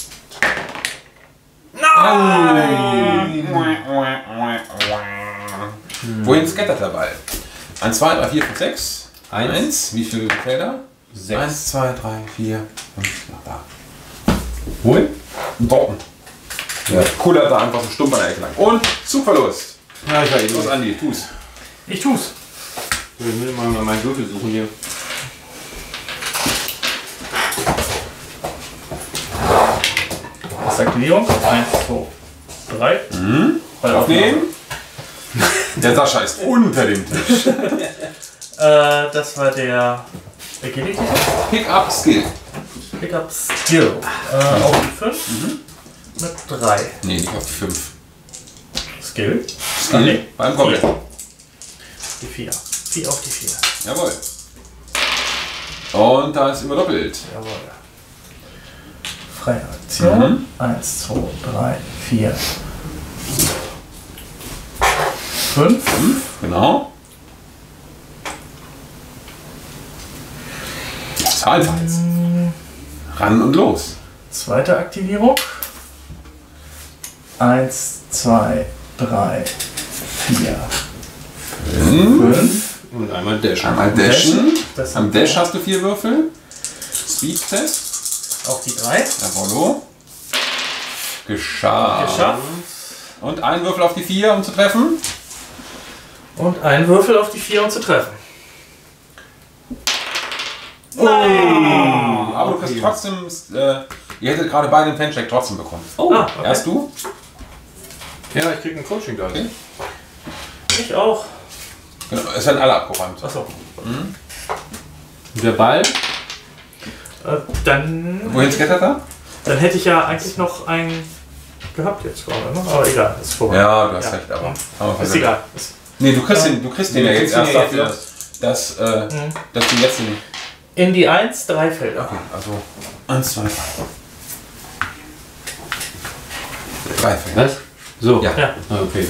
[SPEAKER 2] Wohin scattert der Ball? eins, zwei, drei, vier, fünf, sechs.
[SPEAKER 1] Eins.
[SPEAKER 2] Eins. Wie viele Felder?
[SPEAKER 1] Sechs.
[SPEAKER 2] eins, zwei, drei, vier, fünf, da.
[SPEAKER 1] Wohin?
[SPEAKER 2] Dorten. Ja. Kullert da einfach so stumpf an der Ecke lang. Und Zugverlust.
[SPEAKER 1] Ja, ich war eh
[SPEAKER 2] Los,
[SPEAKER 1] durch.
[SPEAKER 2] Andi, tu's.
[SPEAKER 3] Ich tu's.
[SPEAKER 1] Ich will mal meinen Würfel suchen hier.
[SPEAKER 3] Das ist Aktivierung. Eins, zwei, drei.
[SPEAKER 2] Mhm.
[SPEAKER 3] Ball
[SPEAKER 2] Aufnehmen. Der Sascha ist unter dem Tisch.
[SPEAKER 3] Äh, das war der Agility
[SPEAKER 2] Pick up Skill.
[SPEAKER 3] Pickup Skill. Äh, auf die fünf mit drei.
[SPEAKER 2] Nee, nicht auf die fünf.
[SPEAKER 3] Skill.
[SPEAKER 2] Skill
[SPEAKER 3] nee.
[SPEAKER 2] beim Goblin.
[SPEAKER 3] Die vier. vier auf die vier.
[SPEAKER 2] Jawohl. Und da ist immer doppelt.
[SPEAKER 3] Jawohl. Freie Aktion.
[SPEAKER 2] Mhm.
[SPEAKER 3] eins, zwei, drei, vier, fünf.
[SPEAKER 2] fünf, genau. Zahlfalls. Ran und los.
[SPEAKER 3] Zweite Aktivierung. eins, zwei, drei, vier,
[SPEAKER 2] fünf.
[SPEAKER 3] fünf.
[SPEAKER 1] Und einmal Dash.
[SPEAKER 2] Einmal dashen.
[SPEAKER 3] Das
[SPEAKER 2] Am
[SPEAKER 3] sind
[SPEAKER 2] Dash hast du vier Würfel. Speed-Test.
[SPEAKER 3] auf die drei.
[SPEAKER 2] Jawollo. Geschafft.
[SPEAKER 3] Geschafft.
[SPEAKER 2] Und ein Würfel auf die vier, um zu treffen.
[SPEAKER 3] Und ein Würfel auf die vier, um zu treffen.
[SPEAKER 2] Nein! Aber du kriegst trotzdem. Äh, ihr hättet gerade beide den Fancheck trotzdem bekommen.
[SPEAKER 1] Oh,
[SPEAKER 3] Ah, okay.
[SPEAKER 2] Erst du?
[SPEAKER 1] ja, ich krieg ein Coaching da.
[SPEAKER 2] Okay.
[SPEAKER 3] Ich auch.
[SPEAKER 2] Genau, es werden alle abgeräumt.
[SPEAKER 3] Achso.
[SPEAKER 1] Der Ball.
[SPEAKER 3] Äh, dann,
[SPEAKER 2] Wohin skelettert er?
[SPEAKER 3] dann hätte ich ja eigentlich noch einen gehabt jetzt gerade, ne? Aber egal, ist vorbei.
[SPEAKER 2] Ja, du hast
[SPEAKER 3] Ja.
[SPEAKER 2] recht, aber.
[SPEAKER 3] Ja.
[SPEAKER 2] haben wir
[SPEAKER 3] Ist
[SPEAKER 2] versendet.
[SPEAKER 3] egal. Ist,
[SPEAKER 2] Nee, du kriegst den, du kriegst den
[SPEAKER 1] Nee,
[SPEAKER 2] ja
[SPEAKER 1] du
[SPEAKER 2] jetzt
[SPEAKER 1] kriegst
[SPEAKER 2] erst
[SPEAKER 1] den ja
[SPEAKER 2] dafür,
[SPEAKER 1] jetzt
[SPEAKER 2] dass, äh,
[SPEAKER 3] Mhm.
[SPEAKER 2] dass du jetzt den.
[SPEAKER 3] in die eins, drei Felder.
[SPEAKER 2] Okay, also. Eins, zwei, drei. Drei Felder.
[SPEAKER 1] Was? So.
[SPEAKER 2] Ja.
[SPEAKER 3] Ja.
[SPEAKER 1] Okay,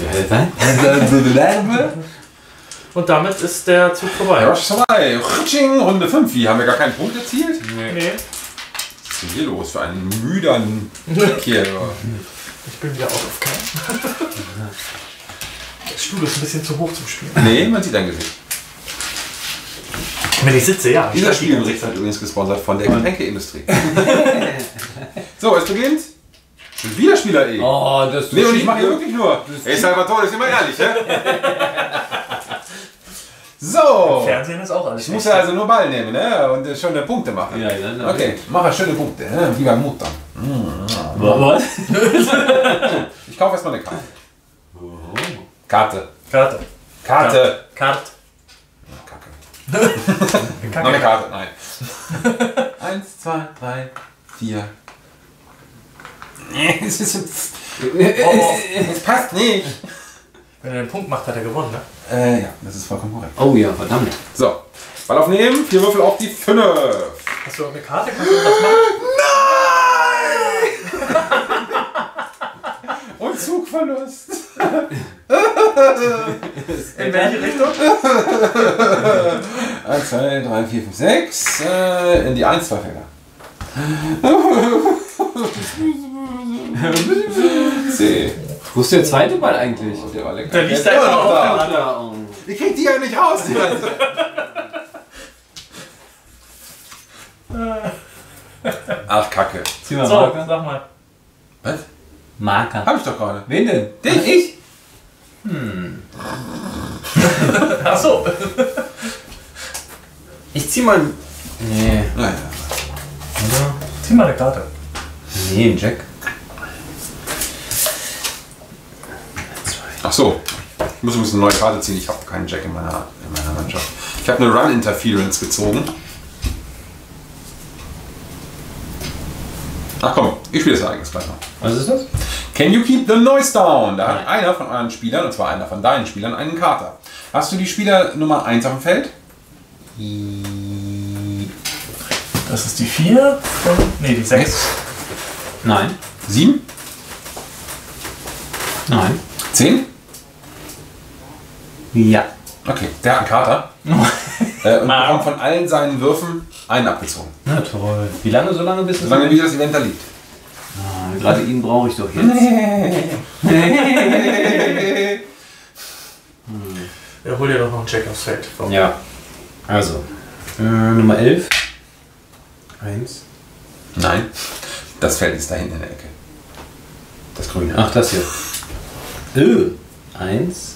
[SPEAKER 3] Und damit ist der Zug vorbei.
[SPEAKER 2] Ja, Rush zwei. Rutsching, Runde fünf. Wie, haben wir gar keinen Punkt erzielt?
[SPEAKER 3] Nee,
[SPEAKER 2] Was ist denn hier los für einen müdern hier?
[SPEAKER 3] ich bin wieder out of camp. Der Stuhl ist ein bisschen zu hoch zum Spielen.
[SPEAKER 2] Nee, man sieht dein Gesicht.
[SPEAKER 3] Wenn ich sitze, ja.
[SPEAKER 2] Dieser Spielbericht wird übrigens gesponsert von der Getränkeindustrie. So, es beginnt. Schon wieder Spieler E.
[SPEAKER 1] Oh, das
[SPEAKER 2] Nee, und ich mache hier wirklich nur. Ey, Salvatore, ist immer ehrlich, hä? So.
[SPEAKER 3] Fernsehen ist auch alles.
[SPEAKER 2] Ich muss ja also nur Ball nehmen, ne? Und äh, schöne Punkte machen.
[SPEAKER 1] Ja, ja, ja.
[SPEAKER 2] Okay, mache schöne Punkte, ne? Wie beim Mutter.
[SPEAKER 1] Was?
[SPEAKER 2] Ich kaufe erstmal eine Karte. Karte.
[SPEAKER 3] Karte.
[SPEAKER 2] Karte.
[SPEAKER 3] Karte.
[SPEAKER 2] Kacke. Noch eine
[SPEAKER 3] Kacke.
[SPEAKER 2] Karte, nein. Eins, zwei, drei, vier. Es ist
[SPEAKER 3] Oh,
[SPEAKER 2] Es passt nicht.
[SPEAKER 3] wenn er den Punkt macht, hat er gewonnen, ne?
[SPEAKER 2] Äh, ja, das ist vollkommen korrekt.
[SPEAKER 1] Oh ja, verdammt.
[SPEAKER 2] So, Ball aufnehmen, vier Würfel auf die fünf.
[SPEAKER 3] Hast du eine Karte? Kannst du das machen?
[SPEAKER 2] Nein! Und Zugverlust.
[SPEAKER 3] In welche Richtung?
[SPEAKER 2] eins, zwei, drei, vier, fünf, sechs. Äh, in die eins, zwei Felder. C.
[SPEAKER 1] Wo ist der zweite Ball eigentlich?
[SPEAKER 2] Der war lecker.
[SPEAKER 3] Der liegt
[SPEAKER 2] ist
[SPEAKER 3] da
[SPEAKER 2] immer
[SPEAKER 3] immer
[SPEAKER 2] noch
[SPEAKER 3] auf
[SPEAKER 2] da.
[SPEAKER 3] der Matte.
[SPEAKER 1] Ja, oh.
[SPEAKER 2] Ich krieg die ja nicht raus. Die ganze. Ach, Kacke.
[SPEAKER 1] Zieh mal
[SPEAKER 3] So,
[SPEAKER 1] Marker.
[SPEAKER 3] sag mal.
[SPEAKER 2] Was?
[SPEAKER 1] Marker.
[SPEAKER 2] Hab ich doch gerade.
[SPEAKER 1] Wen denn?
[SPEAKER 2] Dich?
[SPEAKER 1] Ach, ich?
[SPEAKER 3] Achso.
[SPEAKER 1] Ich zieh mal. Nee.
[SPEAKER 2] Naja.
[SPEAKER 1] Oder?
[SPEAKER 3] Zieh mal eine Karte.
[SPEAKER 1] Nee, ein Jack.
[SPEAKER 2] Ach so. Ich muss übrigens eine neue Karte ziehen. Ich habe keinen Jack in meiner, in meiner Mannschaft. Ich habe eine Run Interference gezogen. Ach komm, ich spiele das Ereignis gleich noch.
[SPEAKER 1] Was ist das?
[SPEAKER 2] Can you keep the noise down? Da hat
[SPEAKER 1] Nein.
[SPEAKER 2] einer von euren Spielern, und zwar einer von deinen Spielern, einen Kater. Hast du die Spieler Nummer eins auf dem Feld?
[SPEAKER 3] Das ist die vier. Ne, die sechs.
[SPEAKER 1] Nein.
[SPEAKER 2] sieben?
[SPEAKER 1] Nein.
[SPEAKER 2] zehn?
[SPEAKER 1] Ja.
[SPEAKER 2] Okay, der hat einen Kater. äh, und bekommt von allen seinen Würfen einen abgezogen.
[SPEAKER 1] Na toll. Wie lange, so lange bis es
[SPEAKER 2] Solange wie das Event da liegt.
[SPEAKER 1] Ah, gerade ihn brauche ich doch jetzt.
[SPEAKER 3] Ja, hol dir doch noch einen Check aufs Feld. Komm.
[SPEAKER 1] Ja. Also. Äh, Nummer elf. Eins.
[SPEAKER 2] Nein, das Feld ist da hinten in der Ecke. Das Grüne.
[SPEAKER 1] Ach, das hier. Ö. Eins.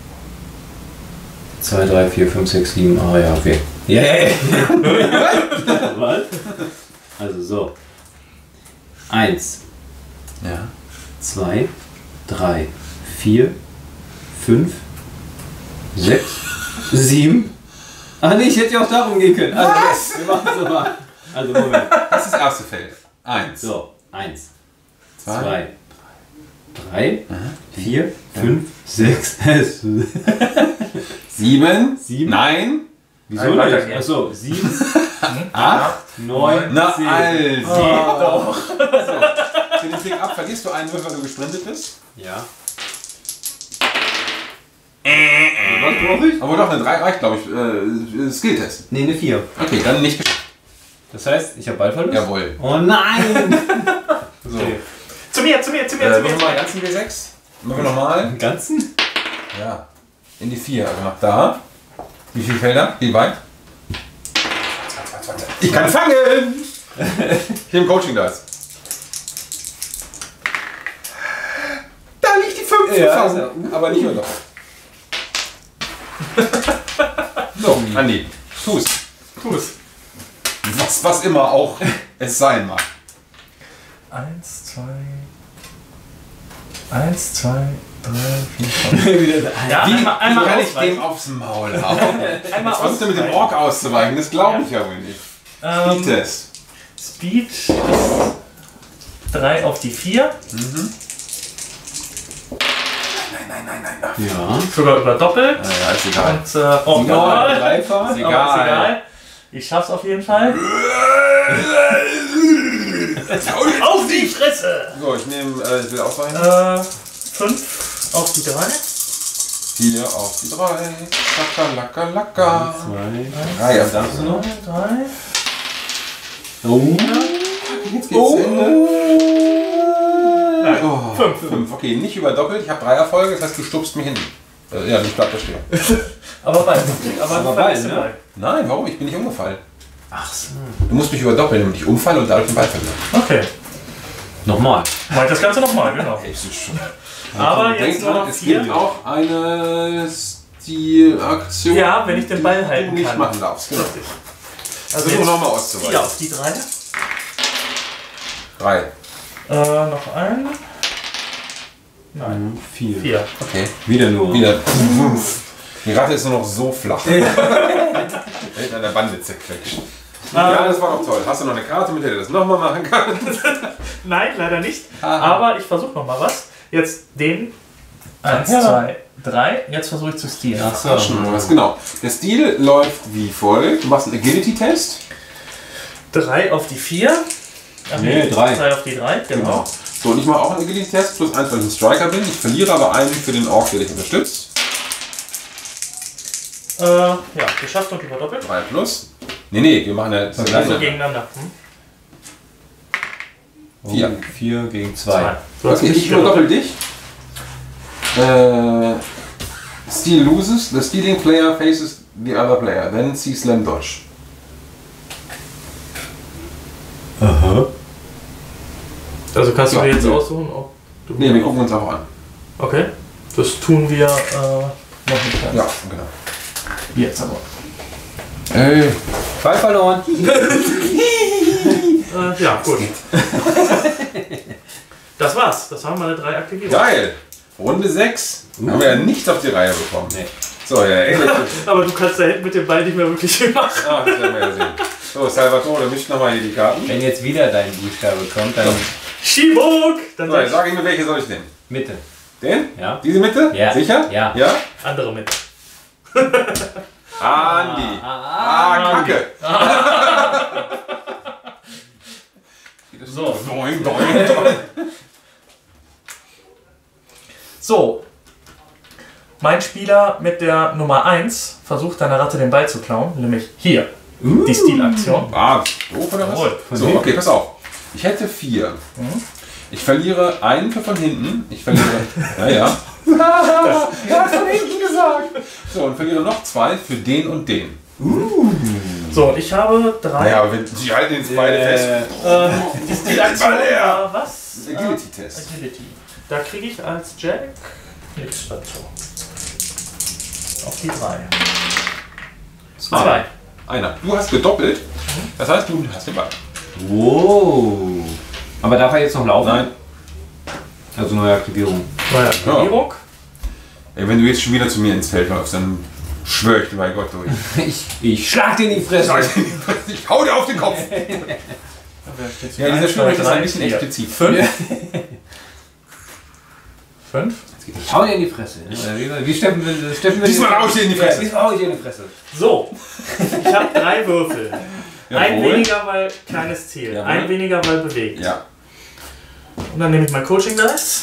[SPEAKER 1] Zwei, drei, vier, fünf, sechs, sieben. Ah ja, okay. Ja, ja, ja. Was? Also so. Eins.
[SPEAKER 2] Ja.
[SPEAKER 1] Zwei, drei, vier, fünf, sechs, sieben. Ach nee, ich hätte ja auch darum gehen können. Also,
[SPEAKER 2] Was?
[SPEAKER 1] Wir machen so mal. Also Moment.
[SPEAKER 2] Das ist das erste Feld. Eins.
[SPEAKER 1] So, eins,
[SPEAKER 2] Zwei.
[SPEAKER 1] zwei, drei,
[SPEAKER 2] Aha.
[SPEAKER 1] vier, fünf, sechs,
[SPEAKER 2] Sieben.
[SPEAKER 1] Sieben.
[SPEAKER 2] Nein.
[SPEAKER 1] Wieso
[SPEAKER 3] Ein
[SPEAKER 1] nicht?
[SPEAKER 3] weitergehen.
[SPEAKER 1] Achso, sieben,
[SPEAKER 2] acht,
[SPEAKER 1] neun,
[SPEAKER 2] Na
[SPEAKER 1] zehn.
[SPEAKER 2] also.
[SPEAKER 3] Doch.
[SPEAKER 2] Für den Pick ab verlierst du einen Würfel, weil du gesprintet bist.
[SPEAKER 1] Ja. Was brauche ich?
[SPEAKER 2] Aber doch, eine drei reicht, glaube ich. Äh, Skilltest.
[SPEAKER 1] Nee, eine vier.
[SPEAKER 2] Okay, dann nicht geschafft.
[SPEAKER 1] Das heißt, ich habe Ballverlust?
[SPEAKER 2] Jawohl.
[SPEAKER 1] Oh nein!
[SPEAKER 2] So.
[SPEAKER 1] Okay.
[SPEAKER 3] Zu mir, zu mir, zu mir,
[SPEAKER 2] Äh,
[SPEAKER 3] zu
[SPEAKER 2] machen
[SPEAKER 3] mir.
[SPEAKER 2] wir mal ganzen W sechs. Machen wir nochmal.
[SPEAKER 1] Im Ganzen?
[SPEAKER 2] Ja. In die vier. Also nach da. Wie viele Felder? Wie weit? Ich kann fangen! Hier im Coaching da ist. Da liegt die fünf
[SPEAKER 1] Ja,
[SPEAKER 2] zu
[SPEAKER 1] ist
[SPEAKER 2] fangen.
[SPEAKER 1] ja-
[SPEAKER 2] Aber nicht mehr doch. So, Andi. Fuß.
[SPEAKER 3] Fuß.
[SPEAKER 2] Was, was immer auch es sein mag.
[SPEAKER 3] Eins, zwei. Eins, zwei, drei, vier, fünf.
[SPEAKER 1] Wieder
[SPEAKER 3] Ja,
[SPEAKER 2] Wie,
[SPEAKER 3] einmal, einmal
[SPEAKER 2] wie kann ich
[SPEAKER 3] ausweichen.
[SPEAKER 2] dem aufs Maul hauen?
[SPEAKER 3] Einmal
[SPEAKER 2] Was versucht er mit dem
[SPEAKER 3] ausweichen.
[SPEAKER 2] Ork auszuweichen? Das glaube ich ja wohl nicht.
[SPEAKER 3] Ähm,
[SPEAKER 2] Speedtest.
[SPEAKER 3] Speed ist drei auf die vier.
[SPEAKER 2] Nein, nein, nein, nein, nein.
[SPEAKER 1] Ja.
[SPEAKER 3] Sogar überdoppelt.
[SPEAKER 2] Ja, ist egal.
[SPEAKER 3] Und äh, oh,
[SPEAKER 1] Egal.
[SPEAKER 3] Gott.
[SPEAKER 1] Dreifach.
[SPEAKER 2] Ist
[SPEAKER 3] Aber
[SPEAKER 2] egal.
[SPEAKER 3] ist egal. Ich schaff's auf jeden Fall. Auf die Fresse!
[SPEAKER 2] So, ich nehme, äh, ich will ausweichen.
[SPEAKER 3] Äh, fünf auf die drei.
[SPEAKER 2] Hier auf die drei. Lacker, lacker, lacker.
[SPEAKER 1] Zwei.
[SPEAKER 2] Drei,
[SPEAKER 1] Was darfst du noch?
[SPEAKER 3] Drei.
[SPEAKER 1] Oh.
[SPEAKER 2] Jetzt geht's zu Ende.
[SPEAKER 3] Nein,
[SPEAKER 2] Oh,
[SPEAKER 3] fünf.
[SPEAKER 2] fünf. Okay, nicht überdoppelt. Ich habe drei Erfolge, das heißt, du stupst mich hin. Äh, ja, ich bleib da stehen.
[SPEAKER 3] Aber Ball. Aber,
[SPEAKER 1] Aber
[SPEAKER 3] Ball,
[SPEAKER 1] Ball,
[SPEAKER 3] ist
[SPEAKER 1] ne?
[SPEAKER 3] Ball.
[SPEAKER 2] Nein, warum? Ich bin nicht umgefallen.
[SPEAKER 1] Ach so.
[SPEAKER 2] Du musst mich überdoppeln, damit ich umfalle und dadurch den Ball verliere.
[SPEAKER 3] Okay.
[SPEAKER 1] Nochmal.
[SPEAKER 3] Mach ich das Ganze nochmal, genau.
[SPEAKER 2] Es ist schon.
[SPEAKER 3] Aber
[SPEAKER 2] Denk
[SPEAKER 3] jetzt nur
[SPEAKER 2] dran,
[SPEAKER 3] noch
[SPEAKER 2] es gibt
[SPEAKER 3] vier.
[SPEAKER 2] auch eine Stilaktion,
[SPEAKER 3] Ja, wenn ich den Ball
[SPEAKER 2] die
[SPEAKER 3] halten
[SPEAKER 2] du nicht
[SPEAKER 3] kann.
[SPEAKER 2] machen darfst. Genau.
[SPEAKER 3] Richtig.
[SPEAKER 2] Also
[SPEAKER 3] Also
[SPEAKER 2] versuch
[SPEAKER 3] jetzt
[SPEAKER 2] nochmal auszuweichen.
[SPEAKER 3] vier auf die drei.
[SPEAKER 2] Drei.
[SPEAKER 3] Äh, noch ein. Nein,
[SPEAKER 1] Vier.
[SPEAKER 3] vier.
[SPEAKER 2] Okay.
[SPEAKER 1] Wieder nur.
[SPEAKER 2] Wieder. Die Ratte ist nur noch so flach. Hält an der Bande zerquetscht. Ja, das war doch toll. Hast du noch eine Karte, mit der du das nochmal machen kannst?
[SPEAKER 3] Nein, leider nicht.
[SPEAKER 2] Aha.
[SPEAKER 3] Aber ich versuche nochmal was. Jetzt den. Eins,
[SPEAKER 2] Ja.
[SPEAKER 3] zwei, drei. Jetzt versuche ich zu stehlen.
[SPEAKER 1] Ach so.
[SPEAKER 2] Was genau. Der Stil läuft wie folgt. Du machst einen Agility-Test.
[SPEAKER 3] drei auf die vier. Ach
[SPEAKER 1] Nee, drei.
[SPEAKER 3] drei auf die drei, genau.
[SPEAKER 2] So, und ich mache auch einen Agility-Test. Plus eins, weil ich ein Striker bin. Ich verliere aber einen für den Ork, der dich unterstützt.
[SPEAKER 3] Äh, ja, geschafft und überdoppelt.
[SPEAKER 2] drei plus. Nee, nee, wir machen ja
[SPEAKER 3] Also
[SPEAKER 2] zusammen.
[SPEAKER 3] gegeneinander. Hm?
[SPEAKER 2] Vier.
[SPEAKER 1] Oh, vier gegen zwei.
[SPEAKER 3] Zwei. Du hast
[SPEAKER 2] Okay,
[SPEAKER 3] nicht
[SPEAKER 2] ich überdoppel dich. Äh, Steal loses. The stealing player faces the other player. Then see Slam Dodge.
[SPEAKER 1] Aha.
[SPEAKER 3] Also kannst du
[SPEAKER 2] Ja.
[SPEAKER 3] dir jetzt aussuchen, ob du.
[SPEAKER 2] Ne, wir gucken uns auch an.
[SPEAKER 3] Okay. Das tun wir äh, noch nicht ganz.
[SPEAKER 2] Ja, genau.
[SPEAKER 3] Jetzt aber.
[SPEAKER 2] Ey.
[SPEAKER 1] Ball verloren.
[SPEAKER 3] Äh, ja, gut. Das war's. Das haben meine drei aktiviert.
[SPEAKER 2] Geil. Runde sechs. Haben wir ja nicht auf die Reihe bekommen.
[SPEAKER 1] Nee.
[SPEAKER 2] So, ja, Englisch.
[SPEAKER 3] Aber du kannst da hinten mit dem Ball nicht mehr wirklich viel machen.
[SPEAKER 2] Ah, das werden wir ja sehen. So, Salvatore, mischt nochmal hier die Karten.
[SPEAKER 1] Wenn jetzt wieder dein Buchstabe kommt, dann
[SPEAKER 3] Schibok! Dann
[SPEAKER 2] So,
[SPEAKER 3] sag
[SPEAKER 2] jetzt
[SPEAKER 3] ich
[SPEAKER 2] sag ich mir, welche soll ich nehmen?
[SPEAKER 1] Mitte.
[SPEAKER 2] Den?
[SPEAKER 1] Ja.
[SPEAKER 2] Diese Mitte?
[SPEAKER 1] Ja.
[SPEAKER 2] Sicher?
[SPEAKER 1] Ja.
[SPEAKER 2] Ja?
[SPEAKER 3] andere mit.
[SPEAKER 2] Andi.
[SPEAKER 1] Ah,
[SPEAKER 2] Ah, Kacke.
[SPEAKER 3] So.
[SPEAKER 2] Doing, doing, doing.
[SPEAKER 3] So. Mein Spieler mit der Nummer eins versucht deiner Ratte den Ball zu klauen, nämlich hier. Die Stilaktion.
[SPEAKER 2] Ah, doof oder
[SPEAKER 3] Jawohl.
[SPEAKER 2] was? So, okay, pass auf. Ich hätte vier. Ich verliere einen für von hinten. Ich verliere. Naja. Er hat von hinten gesagt. So, und verliere noch zwei für den und den.
[SPEAKER 3] So, ich habe drei.
[SPEAKER 2] Naja, aber wenn sie halten jetzt beide fest.
[SPEAKER 3] Äh, die Stilaktion
[SPEAKER 2] Ball her.
[SPEAKER 3] war was?
[SPEAKER 2] Das ist Agility-Test.
[SPEAKER 3] Äh, Agility. Da kriege ich als Jack nichts dazu. Auf die drei. Zwei.
[SPEAKER 2] Einer. Du hast gedoppelt. Das heißt, du hast den Ball.
[SPEAKER 1] Wow. Aber darf er jetzt noch laufen?
[SPEAKER 2] Nein.
[SPEAKER 1] Also neue Aktivierung.
[SPEAKER 3] Neue Aktivierung.
[SPEAKER 2] Ey, wenn du jetzt schon wieder zu mir ins Feld läufst, dann schwör ich dir bei Gott durch.
[SPEAKER 1] Ich, ich schlag dir in die Fresse.
[SPEAKER 2] Ich hau dir auf den Kopf. Ja, dieser Spielrecht ist ein bisschen explizit.
[SPEAKER 3] Fünf. Fünf.
[SPEAKER 2] Jetzt
[SPEAKER 1] Ich hau dir in die Fresse. Ne? Wie, wie Steffen will. Steffen will
[SPEAKER 2] Diesmal hau ich dir in die Fresse.
[SPEAKER 1] Ja, diesmal hau ich dir in die Fresse.
[SPEAKER 3] So, ich habe drei Würfel. Ein
[SPEAKER 2] Jawohl.
[SPEAKER 3] weniger, weil kleines Ziel.
[SPEAKER 2] Jawohl.
[SPEAKER 3] Ein weniger, weil bewegt.
[SPEAKER 2] Ja.
[SPEAKER 3] Und dann nehme ich mein Coaching Dice.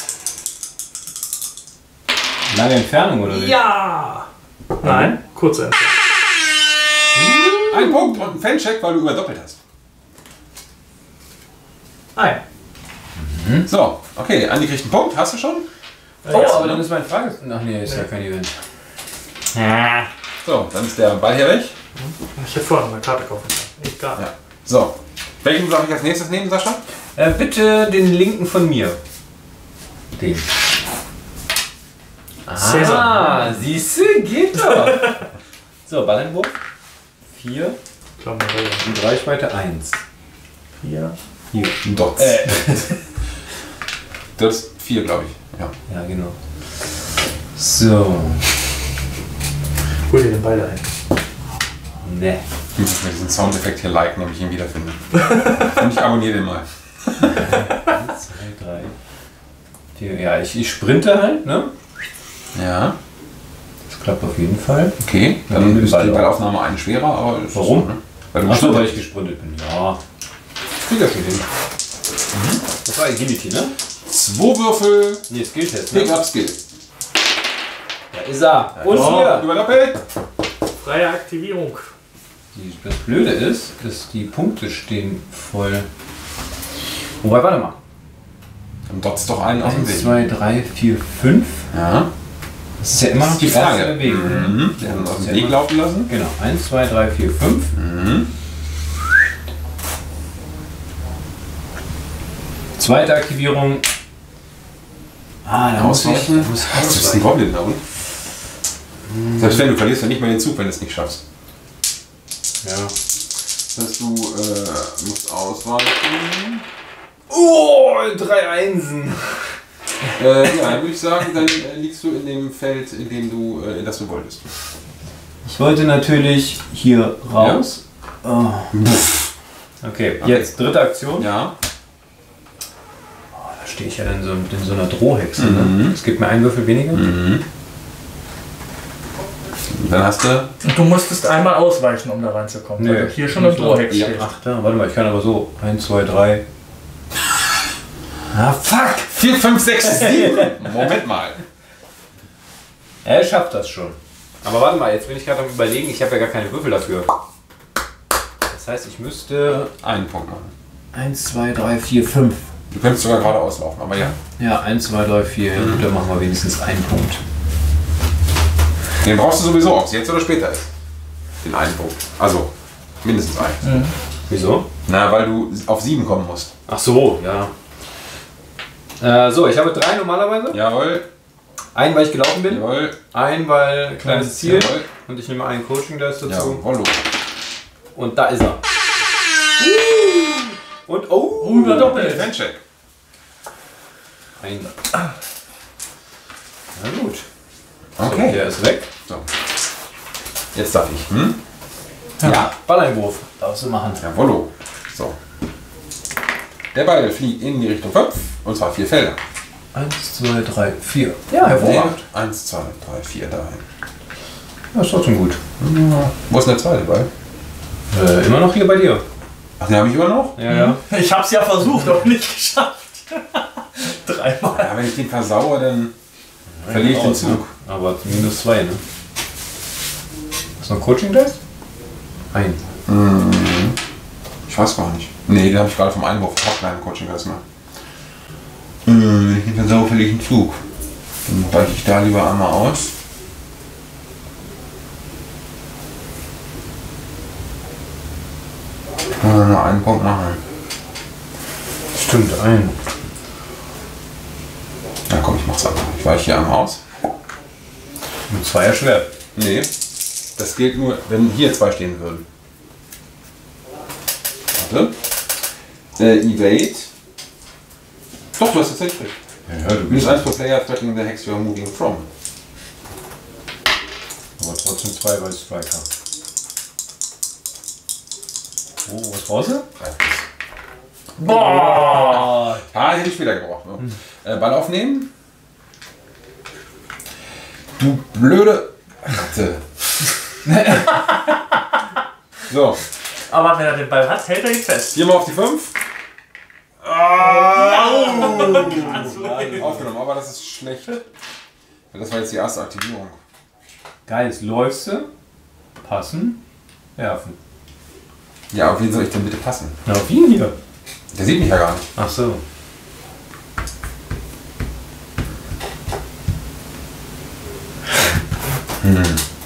[SPEAKER 1] Lange Entfernung oder nicht?
[SPEAKER 3] Ja! Nein, kurze Entfernung.
[SPEAKER 2] Ein Punkt und ein Fancheck, weil du überdoppelt hast.
[SPEAKER 3] Ein.
[SPEAKER 2] So, okay, Andi kriegt einen Punkt, hast du schon?
[SPEAKER 1] Oh,
[SPEAKER 3] Ja,
[SPEAKER 1] aber dann ist meine Frage. Ach nee, ist ja kein Event.
[SPEAKER 2] So, dann ist der Ball hier weg.
[SPEAKER 3] Ich hätte vorher noch eine Karte kaufen können. Egal.
[SPEAKER 2] Ja. So, welchen soll ich als nächstes nehmen, Sascha?
[SPEAKER 1] Äh, bitte den linken von mir. Den. Ah, siehst du, geht doch. So, Ballentwurf. Vier.
[SPEAKER 3] Klammer, ja.
[SPEAKER 1] Und Reichweite eins.
[SPEAKER 3] Vier.
[SPEAKER 1] Hier.
[SPEAKER 2] Ein Dots.
[SPEAKER 1] Äh.
[SPEAKER 2] Das ist vier, glaube ich. Ja.
[SPEAKER 1] Ja, genau. So.
[SPEAKER 3] Hol dir den Ball ein.
[SPEAKER 1] Ne.
[SPEAKER 2] Ich muss mir diesen Soundeffekt hier liken, damit ich ihn wiederfinde. Und ich abonniere den mal.
[SPEAKER 1] Eins, zwei, drei, vier. Ja, ich, ich sprinte halt, ne?
[SPEAKER 2] Ja.
[SPEAKER 1] Das klappt auf jeden Fall.
[SPEAKER 2] Okay,
[SPEAKER 1] Ja,
[SPEAKER 2] dann
[SPEAKER 1] den
[SPEAKER 2] ist
[SPEAKER 1] Ball
[SPEAKER 2] die
[SPEAKER 1] auch.
[SPEAKER 2] Ballaufnahme einen schwerer, aber... das ist
[SPEAKER 1] Warum?
[SPEAKER 2] so, ne? Weil du
[SPEAKER 1] Achso,
[SPEAKER 2] gesprintet
[SPEAKER 1] weil ich gesprintet bin. Ja. Krieg das schon hin. Das war Agility, ne?
[SPEAKER 2] Zwei Würfel,
[SPEAKER 1] Nee, Skilltest, ne?
[SPEAKER 2] Pick-up Skill.
[SPEAKER 1] Da ist er. Und
[SPEAKER 3] Oh.
[SPEAKER 1] hier.
[SPEAKER 2] Überdoppelt.
[SPEAKER 3] Freie Aktivierung.
[SPEAKER 1] Die, das Blöde ist, dass die Punkte stehen voll. Wobei, warte mal.
[SPEAKER 2] Dann dotzt doch einen aus dem
[SPEAKER 1] eins,
[SPEAKER 2] Weg.
[SPEAKER 1] zwei, drei, vier, fünf.
[SPEAKER 2] Ja.
[SPEAKER 1] Das ist ja immer
[SPEAKER 2] Das
[SPEAKER 1] noch
[SPEAKER 2] ist die Frage.
[SPEAKER 1] erste Bewegung.
[SPEAKER 2] Mhm. Wir haben uns aus dem Weg laufen lassen.
[SPEAKER 1] Genau. eins, zwei, drei, vier, fünf.
[SPEAKER 2] Mhm.
[SPEAKER 1] Zweite Aktivierung. Ah, da muss ich.
[SPEAKER 2] Ausweichen.
[SPEAKER 1] da muss ich
[SPEAKER 2] Das ist ein
[SPEAKER 1] ausweichen.
[SPEAKER 2] Goblin da unten. Selbst wenn du verlierst ja nicht mal den Zug, wenn du es nicht schaffst.
[SPEAKER 1] Ja.
[SPEAKER 2] Das heißt, du äh, musst ausweichen.
[SPEAKER 1] Oh, drei Einsen.
[SPEAKER 2] Äh, ja, dann würde ich sagen, dann äh, liegst du in dem Feld, in dem du, äh, in das du wolltest.
[SPEAKER 1] Ich wollte natürlich hier raus. Oh. Okay, jetzt dritte Aktion.
[SPEAKER 2] Ja.
[SPEAKER 1] Oh, da stehe ich ja dann so in so einer Drohhexe.
[SPEAKER 2] Mhm.
[SPEAKER 1] Ne? Es gibt mir einen Würfel weniger.
[SPEAKER 2] Mhm. Dann hast du.
[SPEAKER 3] Und du musstest einmal ausweichen, um da reinzukommen.
[SPEAKER 1] Nee,
[SPEAKER 3] weil du hier schon im Drohhex
[SPEAKER 2] ja.
[SPEAKER 3] stehst.
[SPEAKER 1] Ach, da, warte mal, ich kann aber so. eins, zwei, drei. Ah, fuck!
[SPEAKER 2] vier, fünf, sechs, sieben. Moment mal.
[SPEAKER 1] Er schafft das schon. Aber warte mal, jetzt bin ich gerade am Überlegen, ich habe ja gar keine Würfel dafür. Das heißt, ich müsste.
[SPEAKER 2] Einen Punkt machen.
[SPEAKER 1] eins, zwei, drei, vier, fünf.
[SPEAKER 2] Du könntest sogar geradeaus laufen, aber ja.
[SPEAKER 1] Ja, eins, zwei, drei, vier. Ja, gut, dann machen wir wenigstens einen Punkt.
[SPEAKER 2] Den brauchst du sowieso, ob es jetzt oder später ist. Den einen Punkt. Also, mindestens einen.
[SPEAKER 3] Mhm.
[SPEAKER 1] Wieso?
[SPEAKER 2] Na, weil du auf sieben kommen musst.
[SPEAKER 1] Ach so, ja. Äh, so, ich habe drei normalerweise.
[SPEAKER 2] Jawohl,
[SPEAKER 1] Einen, weil ich gelaufen bin.
[SPEAKER 2] jawohl,
[SPEAKER 1] Einen, weil kleines Ziel.
[SPEAKER 2] jawohl.
[SPEAKER 1] Und ich nehme einen Coaching Dice dazu.
[SPEAKER 2] Jawohl.
[SPEAKER 1] Und da ist er. Und oh,
[SPEAKER 3] Oh, überdoppelt.
[SPEAKER 2] Fancheck.
[SPEAKER 1] Ein. Na gut. So,
[SPEAKER 2] Okay.
[SPEAKER 1] der ist weg.
[SPEAKER 2] So. Jetzt darf ich. Hm?
[SPEAKER 1] Ja, Balleinwurf. Darfst du machen.
[SPEAKER 2] Jawollo. So. Der Ball fliegt in die Richtung fünf. Und zwar vier Felder.
[SPEAKER 1] Eins, zwei, drei, vier. Ja, hervorragend.
[SPEAKER 2] Eins, zwei, drei, vier dahin.
[SPEAKER 1] Ja, ist trotzdem gut.
[SPEAKER 2] Wo ist denn der zweite Ball?
[SPEAKER 1] Äh, immer noch hier bei dir.
[SPEAKER 2] Ach, den habe ich immer noch?
[SPEAKER 1] Ja, ja.
[SPEAKER 3] Ich hab's ja versucht, aber nicht geschafft. Dreimal.
[SPEAKER 2] Ja, wenn ich den versaue, dann verliere ich den
[SPEAKER 1] Raus, ne?
[SPEAKER 2] Zug.
[SPEAKER 1] Aber minus zwei, ne? Hast du noch Coaching Dice? Ein.
[SPEAKER 2] Ich weiß gar nicht. Nee, den habe ich gerade vom Einwurf. Ich habe keinen Coaching erstmal. Wenn ich den versaue, verliere ich einen Zug. Dann weiche ich da lieber einmal aus. Kann nur einen Punkt machen.
[SPEAKER 1] Stimmt, ein.
[SPEAKER 2] Na komm, ich mach's einfach. Ich weiche hier einmal aus.
[SPEAKER 1] Mit zwei erschwert.
[SPEAKER 2] Nee, das gilt nur, wenn hier zwei stehen würden. Warte. Äh, evade. Doch, du hast tatsächlich recht.
[SPEAKER 1] Ja, du
[SPEAKER 2] Minus eins pro player threatening the hex you are moving from.
[SPEAKER 1] Aber trotzdem zwei, weil es Striker. Oh, was brauchst du?
[SPEAKER 3] Boah!
[SPEAKER 1] Oh,
[SPEAKER 2] Ah, hätte ich später gebraucht. Ne? Äh, Ball aufnehmen. Du blöde Ratte. So.
[SPEAKER 3] Aber wenn er den Ball hat, hält er ihn fest.
[SPEAKER 2] Viermal auf die fünf. Ah, oh. Aufgenommen, aber das ist schlecht. Das war jetzt die erste Aktivierung.
[SPEAKER 1] Geil, jetzt läufst du, passen, werfen.
[SPEAKER 2] Ja, auf wen soll ich denn bitte passen?
[SPEAKER 1] Na, auf ihn hier.
[SPEAKER 2] Der sieht mich ja gar nicht.
[SPEAKER 1] Ach so.
[SPEAKER 2] Hm.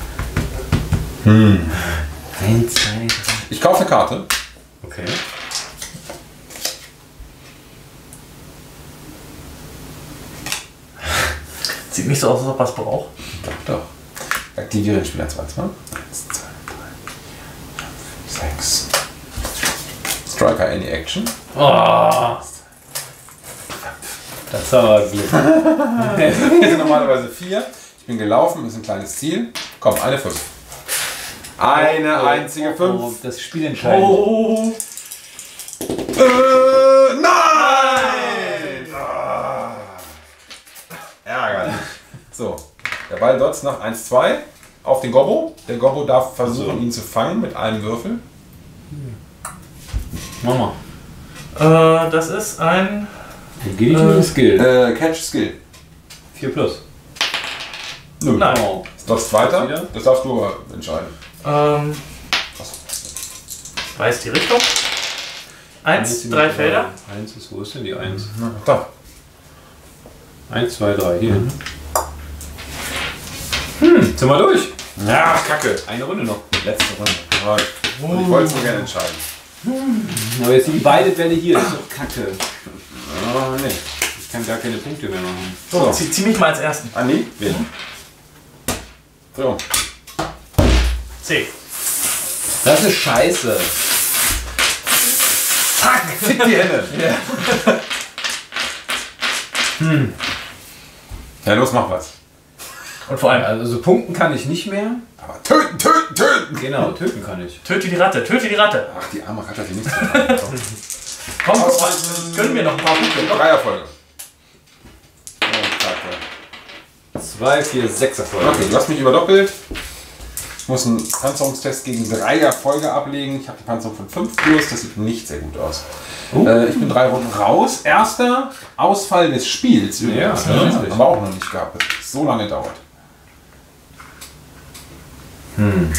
[SPEAKER 2] Hm.
[SPEAKER 1] Eins, zwei, drei.
[SPEAKER 2] Ich kaufe eine Karte.
[SPEAKER 1] Okay.
[SPEAKER 3] Sieht nicht so aus, als ob er es braucht.
[SPEAKER 2] Doch, doch. Aktiviere den Spieler zweimal. eins, zwei, drei, vier, fünf, sechs. Striker any action.
[SPEAKER 1] Oh. Das war Glück.
[SPEAKER 2] Wir sind normalerweise vier. Ich bin gelaufen, ist ein kleines Ziel. Komm, eine fünf. Eine
[SPEAKER 1] oh,
[SPEAKER 2] einzige fünf.
[SPEAKER 1] Oh, das Spiel entscheidet.
[SPEAKER 3] Oh.
[SPEAKER 2] Äh, nein! Ah. Ärgerlich. So, der Ball dotzt nach eins zwei auf den Gobbo. Der Gobbo darf versuchen, ihn zu fangen mit einem Würfel.
[SPEAKER 1] Mama.
[SPEAKER 3] Äh, das ist ein...
[SPEAKER 1] Geht äh, Skill.
[SPEAKER 2] Äh, Catch Skill.
[SPEAKER 1] vier plus.
[SPEAKER 2] Nö.
[SPEAKER 3] Nein.
[SPEAKER 1] Oh.
[SPEAKER 2] Das dotzt weiter. Das darfst du aber entscheiden.
[SPEAKER 3] Ähm, weiß die Richtung. Eins, drei Felder.
[SPEAKER 1] Eins ist, wo ist denn die Eins?
[SPEAKER 2] Na, da.
[SPEAKER 1] Eins, zwei, drei, hier. Mhm. Hm, sind wir durch.
[SPEAKER 2] Ja, kacke.
[SPEAKER 1] Eine Runde noch.
[SPEAKER 2] Letzte Runde. Und ich wollte es nur gerne entscheiden.
[SPEAKER 1] Hm. Aber jetzt sind die beide Bälle hier. Das ist doch kacke.
[SPEAKER 2] Oh, nee.
[SPEAKER 1] Ich kann gar keine Punkte mehr machen.
[SPEAKER 3] So,
[SPEAKER 2] So.
[SPEAKER 3] zieh, zieh mich mal als ersten.
[SPEAKER 2] Anni, wen? So.
[SPEAKER 3] C.
[SPEAKER 1] Das ist scheiße.
[SPEAKER 2] Zack, fick die Hände.
[SPEAKER 1] Ja. hm.
[SPEAKER 2] Ja, los, mach was.
[SPEAKER 3] Und vor allem,
[SPEAKER 1] Also punkten kann ich nicht mehr.
[SPEAKER 2] Aber töten, töten, töten.
[SPEAKER 1] Genau, töten kann ich.
[SPEAKER 3] töte die Ratte, töte die Ratte.
[SPEAKER 2] Ach, die arme Ratte hat hier nichts getan.
[SPEAKER 3] Komm, guck mal,
[SPEAKER 2] Ausweisen.
[SPEAKER 3] gönnen wir noch ein paar Punkte.
[SPEAKER 2] Drei Erfolge. Oh, kacke.
[SPEAKER 1] Zwei, vier, sechs Erfolge.
[SPEAKER 2] Okay, du hast mich überdoppelt. Ich muss einen Panzerungstest gegen drei Erfolge ablegen. Ich habe die Panzerung von fünf plus. Das sieht nicht sehr gut aus.
[SPEAKER 1] Oh.
[SPEAKER 2] Äh, ich bin drei Runden raus. Erster Ausfall des Spiels. Übrigens.
[SPEAKER 1] Ja,
[SPEAKER 2] Ja,
[SPEAKER 1] tatsächlich.
[SPEAKER 2] haben wir auch noch nicht gehabt. Das hat so lange dauert.
[SPEAKER 1] Hm.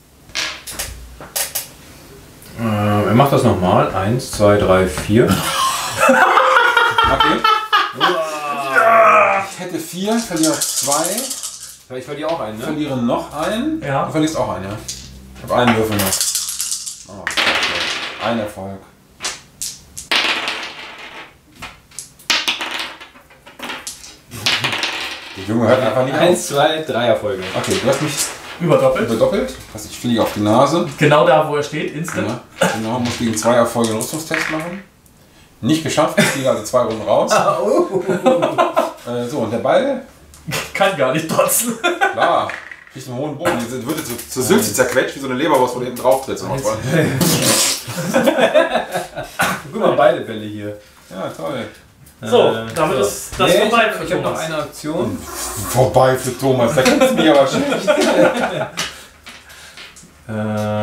[SPEAKER 1] Äh, er macht das nochmal. Eins, zwei, drei, vier.
[SPEAKER 2] Okay. Ja, ich hätte vier, verliere zwei,
[SPEAKER 1] Ich verliere auch einen, ne?
[SPEAKER 2] verliere noch einen.
[SPEAKER 3] Ja.
[SPEAKER 2] Du verlierst auch einen, ja. Ich habe einen Würfel noch. Oh, okay. Ein Erfolg. Der Junge hört einfach nicht
[SPEAKER 1] Eins,
[SPEAKER 2] auf.
[SPEAKER 1] zwei, drei Erfolge.
[SPEAKER 2] Okay, du hast mich
[SPEAKER 3] Überdoppelt.
[SPEAKER 2] überdoppelt. Also ich fliege auf die Nase.
[SPEAKER 3] Genau da, wo er steht, instant.
[SPEAKER 2] Ja, genau, muss gegen zwei Erfolge einen Rüstungstest machen. Nicht geschafft, ich fliege also zwei Runden raus. Äh, so, und der Ball,
[SPEAKER 3] Kann gar nicht dotzen.
[SPEAKER 2] klar, kriegt einen hohen Bogen. Die wird zu, zu Sülze zerquetscht, wie so eine Leberwurst, wo du hinten drauf trittst.
[SPEAKER 1] Guck mal, beide Bälle hier.
[SPEAKER 2] Ja, toll.
[SPEAKER 3] So,
[SPEAKER 1] Äh,
[SPEAKER 3] damit
[SPEAKER 1] so.
[SPEAKER 3] ist das
[SPEAKER 1] Nee,
[SPEAKER 3] vorbei
[SPEAKER 1] Ich,
[SPEAKER 3] für
[SPEAKER 1] ich habe noch
[SPEAKER 3] Thomas.
[SPEAKER 1] eine Aktion.
[SPEAKER 2] Vorbei für Thomas, da kennst du mich aber schlecht.
[SPEAKER 1] Äh,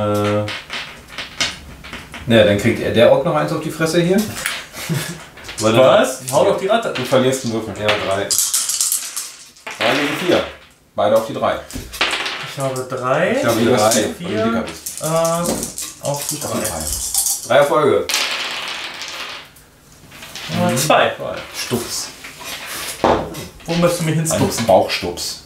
[SPEAKER 1] na, dann kriegt er der auch noch eins auf die Fresse hier. Weil dann-
[SPEAKER 3] Was? Hau doch die Ratte.
[SPEAKER 2] Du verlierst einen Würfel.
[SPEAKER 1] Ja, drei.
[SPEAKER 2] drei gegen vier. Beide auf die drei.
[SPEAKER 3] Ich habe drei.
[SPEAKER 1] Ich habe
[SPEAKER 2] Du hast
[SPEAKER 1] drei.
[SPEAKER 2] vier, weil du dicker bist.
[SPEAKER 3] Äh, auf die drei.
[SPEAKER 1] Drei Erfolge.
[SPEAKER 3] Äh, zwei.
[SPEAKER 2] Stups.
[SPEAKER 3] Wo möchtest du mich
[SPEAKER 2] Ein
[SPEAKER 3] hinstupsen?
[SPEAKER 2] Bauchstups.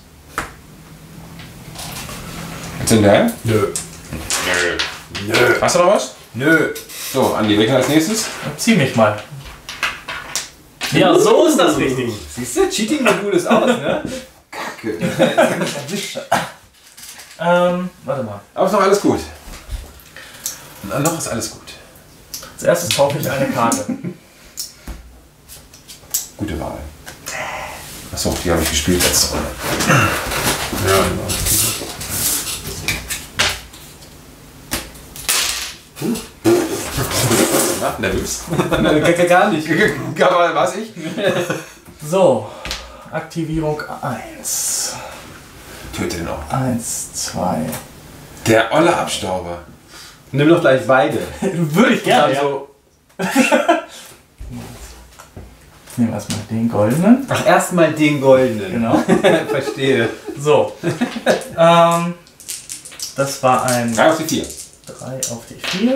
[SPEAKER 2] Jetzt hinterher?
[SPEAKER 1] Nö.
[SPEAKER 2] Nö. Hast du noch was?
[SPEAKER 1] Nö.
[SPEAKER 2] So, Andi, wer kann als nächstes?
[SPEAKER 3] Zieh mich mal. Ja, so ist das richtig.
[SPEAKER 1] Siehst du, Cheating-Modul ist aus, ne?
[SPEAKER 2] Kacke.
[SPEAKER 3] Ähm, warte mal.
[SPEAKER 2] Aber ist noch alles gut. Na, noch ist alles gut.
[SPEAKER 3] Als erstes kaufe ich eine Karte.
[SPEAKER 2] Gute Wahl. Achso, die habe ich gespielt letzte Runde.
[SPEAKER 1] Ja,
[SPEAKER 2] Na, nervös.
[SPEAKER 1] genau. Gar nicht.
[SPEAKER 2] Aber was ich?
[SPEAKER 3] So, Aktivierung eins.
[SPEAKER 2] Töte den auch.
[SPEAKER 3] Eins, zwei.
[SPEAKER 2] Der olle Abstauber.
[SPEAKER 1] Nimm doch gleich beide.
[SPEAKER 3] Würde ich gerne.
[SPEAKER 1] Also,
[SPEAKER 3] Ich nehme erstmal den goldenen.
[SPEAKER 1] ach, erstmal den goldenen.
[SPEAKER 3] Genau.
[SPEAKER 1] Verstehe.
[SPEAKER 3] So. ähm, das war ein
[SPEAKER 2] drei auf die vier.
[SPEAKER 3] drei auf die vier.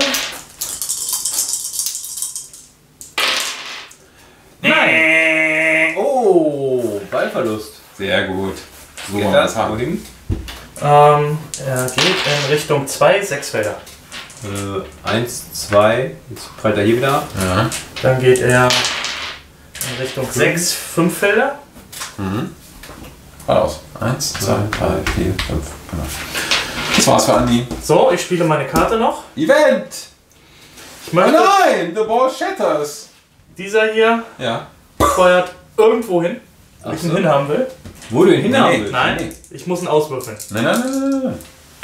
[SPEAKER 3] Nein!
[SPEAKER 1] Oh, Ballverlust.
[SPEAKER 2] Sehr gut. So
[SPEAKER 1] Geht
[SPEAKER 2] wollen wir
[SPEAKER 1] das?
[SPEAKER 2] das haben.
[SPEAKER 1] Wohin?
[SPEAKER 3] Ähm, er geht in Richtung zwei, sechs Felder.
[SPEAKER 1] Äh, eins, zwei. Jetzt prallt er hier wieder ab.
[SPEAKER 2] Ja.
[SPEAKER 3] Dann geht er in Richtung sechs, fünf Felder.
[SPEAKER 2] Mhm. Geradeaus. Eins, zwei, drei, vier, fünf. Genau. Das war's für Andi.
[SPEAKER 3] So, ich spiele meine Karte noch.
[SPEAKER 2] Event!
[SPEAKER 3] Ich
[SPEAKER 2] Oh
[SPEAKER 3] möchte,
[SPEAKER 2] nein! The ball shatters!
[SPEAKER 3] dieser hier
[SPEAKER 2] Ja.
[SPEAKER 3] feuert irgendwo hin, wo
[SPEAKER 1] Ach
[SPEAKER 3] ich ihn
[SPEAKER 1] so.
[SPEAKER 3] hinhaben will.
[SPEAKER 1] Wo du ihn hinhaben
[SPEAKER 2] Nee.
[SPEAKER 1] willst.
[SPEAKER 3] Nein,
[SPEAKER 2] nee.
[SPEAKER 3] ich muss ihn auswürfeln.
[SPEAKER 2] Nein, nein, nein, nein, nein.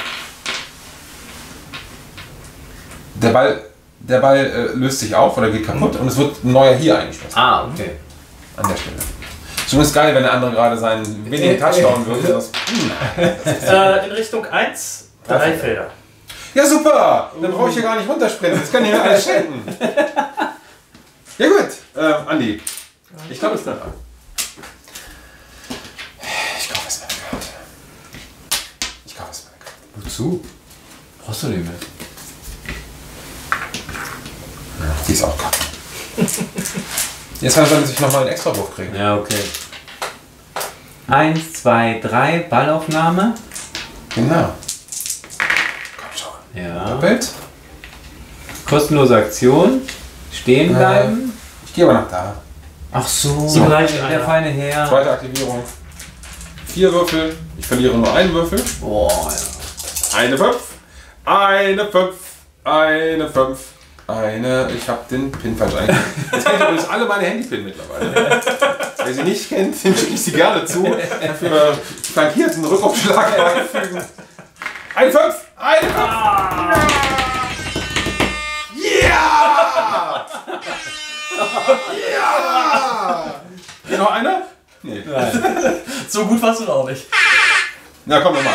[SPEAKER 2] Der Ball, der Ball äh, löst sich auf oder geht kaputt und es wird ein neuer hier eingeschlossen.
[SPEAKER 1] Ah, okay.
[SPEAKER 2] An der Stelle. Ist übrigens geil, wenn der andere gerade seinen wenigen Touchdown würde. Das-
[SPEAKER 3] Äh, in Richtung eins, drei Felder.
[SPEAKER 2] Ja, super! Dann brauche ich hier gar nicht runterspringen. Das kann ich mir alles schenken. Ja, gut. Ähm, Andi. Ich glaube, es ist dran. Ich kaufe es mir eine Karte. Ich kaufe es mir eine Karte.
[SPEAKER 1] Wozu? Brauchst du den mit?
[SPEAKER 2] Die ist auch kacke. Jetzt kann er sagen, dass ich nochmal einen Extrawurf kriege.
[SPEAKER 1] Ja, okay. Eins, zwei, drei, Ballaufnahme.
[SPEAKER 2] Genau. Komm schon.
[SPEAKER 1] Ja.
[SPEAKER 2] Doppelt.
[SPEAKER 1] Kostenlose Aktion. Stehen bleiben.
[SPEAKER 2] Ich gehe aber nach da.
[SPEAKER 1] Ach so,
[SPEAKER 3] So gleich
[SPEAKER 1] der
[SPEAKER 3] einer.
[SPEAKER 1] feine Herr.
[SPEAKER 2] Zweite Aktivierung. Vier Würfel. Ich verliere nur einen Würfel.
[SPEAKER 1] Boah, ja.
[SPEAKER 2] Eine fünf. Eine fünf. Eine fünf. Eine. Ich habe den Pin falsch eingegeben. Jetzt kennt übrigens alle meine Handypin mittlerweile. Wer sie nicht kennt, dem schicke ich sie gerne zu. Für flankierten Rückaufschlag beifügen. Eine fünf. Eine fünf. Ja! Ja! Hier noch einer? Nee.
[SPEAKER 3] So gut warst du noch nicht.
[SPEAKER 2] Na komm, nochmal.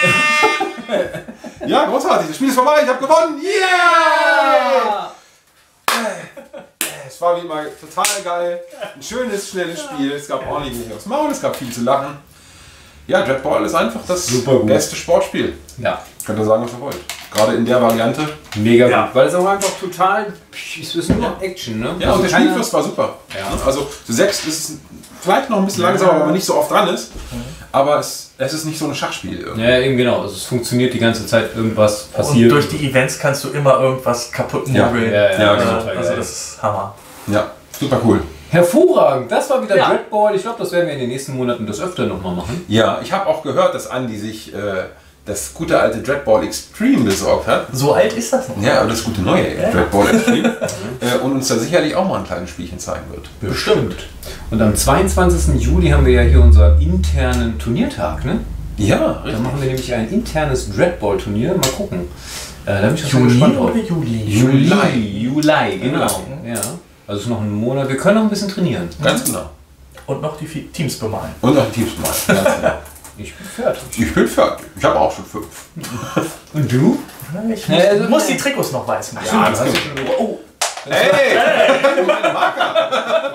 [SPEAKER 2] Ja, großartig. Das Spiel ist vorbei. Ich habe gewonnen. Yeah! Es war wie immer total geil. Ein schönes, schnelles Spiel. Es gab ordentlich nicht aufs Maul. Es gab viel zu lachen. Ja, Dreadball ist einfach das
[SPEAKER 1] Super gut.
[SPEAKER 2] beste Sportspiel.
[SPEAKER 1] Ja,
[SPEAKER 2] Könnt ihr sagen, was ihr wollt. Gerade in der Variante.
[SPEAKER 1] mega
[SPEAKER 3] Ja.
[SPEAKER 1] gut. Weil es auch einfach total. Es ist nur noch Action, ne?
[SPEAKER 2] Ja, und der
[SPEAKER 1] keine-
[SPEAKER 2] Spielfluss war super.
[SPEAKER 1] Ja.
[SPEAKER 2] Also zu sechs ist es vielleicht noch ein bisschen langsamer, weil man nicht so oft dran ist. Aber es, es ist nicht so ein Schachspiel irgendwie.
[SPEAKER 1] Ja, eben genau. Also es funktioniert die ganze Zeit, irgendwas
[SPEAKER 3] Und
[SPEAKER 1] passiert.
[SPEAKER 3] durch die Events kannst du immer irgendwas kaputt
[SPEAKER 2] Ja.
[SPEAKER 3] mogeln.
[SPEAKER 1] Ja, ja,
[SPEAKER 2] Ja,
[SPEAKER 3] Äh,
[SPEAKER 2] genau.
[SPEAKER 3] also das ist Hammer.
[SPEAKER 2] Ja, super cool.
[SPEAKER 1] Hervorragend. Das war wieder
[SPEAKER 3] Ja.
[SPEAKER 1] Dreadball. Ich glaube, das werden wir in den nächsten Monaten das öfter nochmal machen.
[SPEAKER 2] Ja, ich habe auch gehört, dass Andi sich äh, das gute alte Dreadball Extreme besorgt hat.
[SPEAKER 3] So alt ist das noch.
[SPEAKER 2] Ja, aber das gute neue Dreadball Extreme. äh, und uns da sicherlich auch mal ein kleines Spielchen zeigen wird.
[SPEAKER 1] Bestimmt. Und am zweiundzwanzigsten Juli haben wir ja hier unseren internen Turniertag, ne?
[SPEAKER 2] Ja,
[SPEAKER 1] Da machen wir nämlich ein internes Dreadball-Turnier. Mal gucken. Äh, da bin ich auch schon
[SPEAKER 3] Juni
[SPEAKER 1] gespannt
[SPEAKER 3] oder
[SPEAKER 1] drauf.
[SPEAKER 3] Juli?
[SPEAKER 1] Juli. Juli, genau. Ja. Also es ist noch ein Monat. Wir können noch ein bisschen trainieren.
[SPEAKER 2] Ganz genau.
[SPEAKER 3] Und noch die Vi- Teams bemalen.
[SPEAKER 2] Und noch ein Teams mal. Ganz genau.
[SPEAKER 1] Ich bin fertig.
[SPEAKER 2] Ich bin fertig. Ich habe auch schon fünf.
[SPEAKER 1] Und du?
[SPEAKER 3] Ich
[SPEAKER 1] Ja,
[SPEAKER 3] muss,
[SPEAKER 1] also-
[SPEAKER 3] muss die Trikots noch weiß machen.
[SPEAKER 2] Ja, das
[SPEAKER 1] Hast
[SPEAKER 2] stimmt.
[SPEAKER 1] du schon-
[SPEAKER 3] Oh,
[SPEAKER 2] Hey! Meine Marker!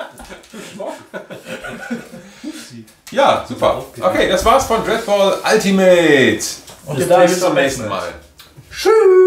[SPEAKER 2] Ja, super. Okay, das war's von Dreadball Ultimate.
[SPEAKER 3] und
[SPEAKER 2] Bis
[SPEAKER 3] bis
[SPEAKER 2] zum
[SPEAKER 3] zum
[SPEAKER 2] nächsten
[SPEAKER 3] nächsten
[SPEAKER 2] Mal.
[SPEAKER 1] Tschüss.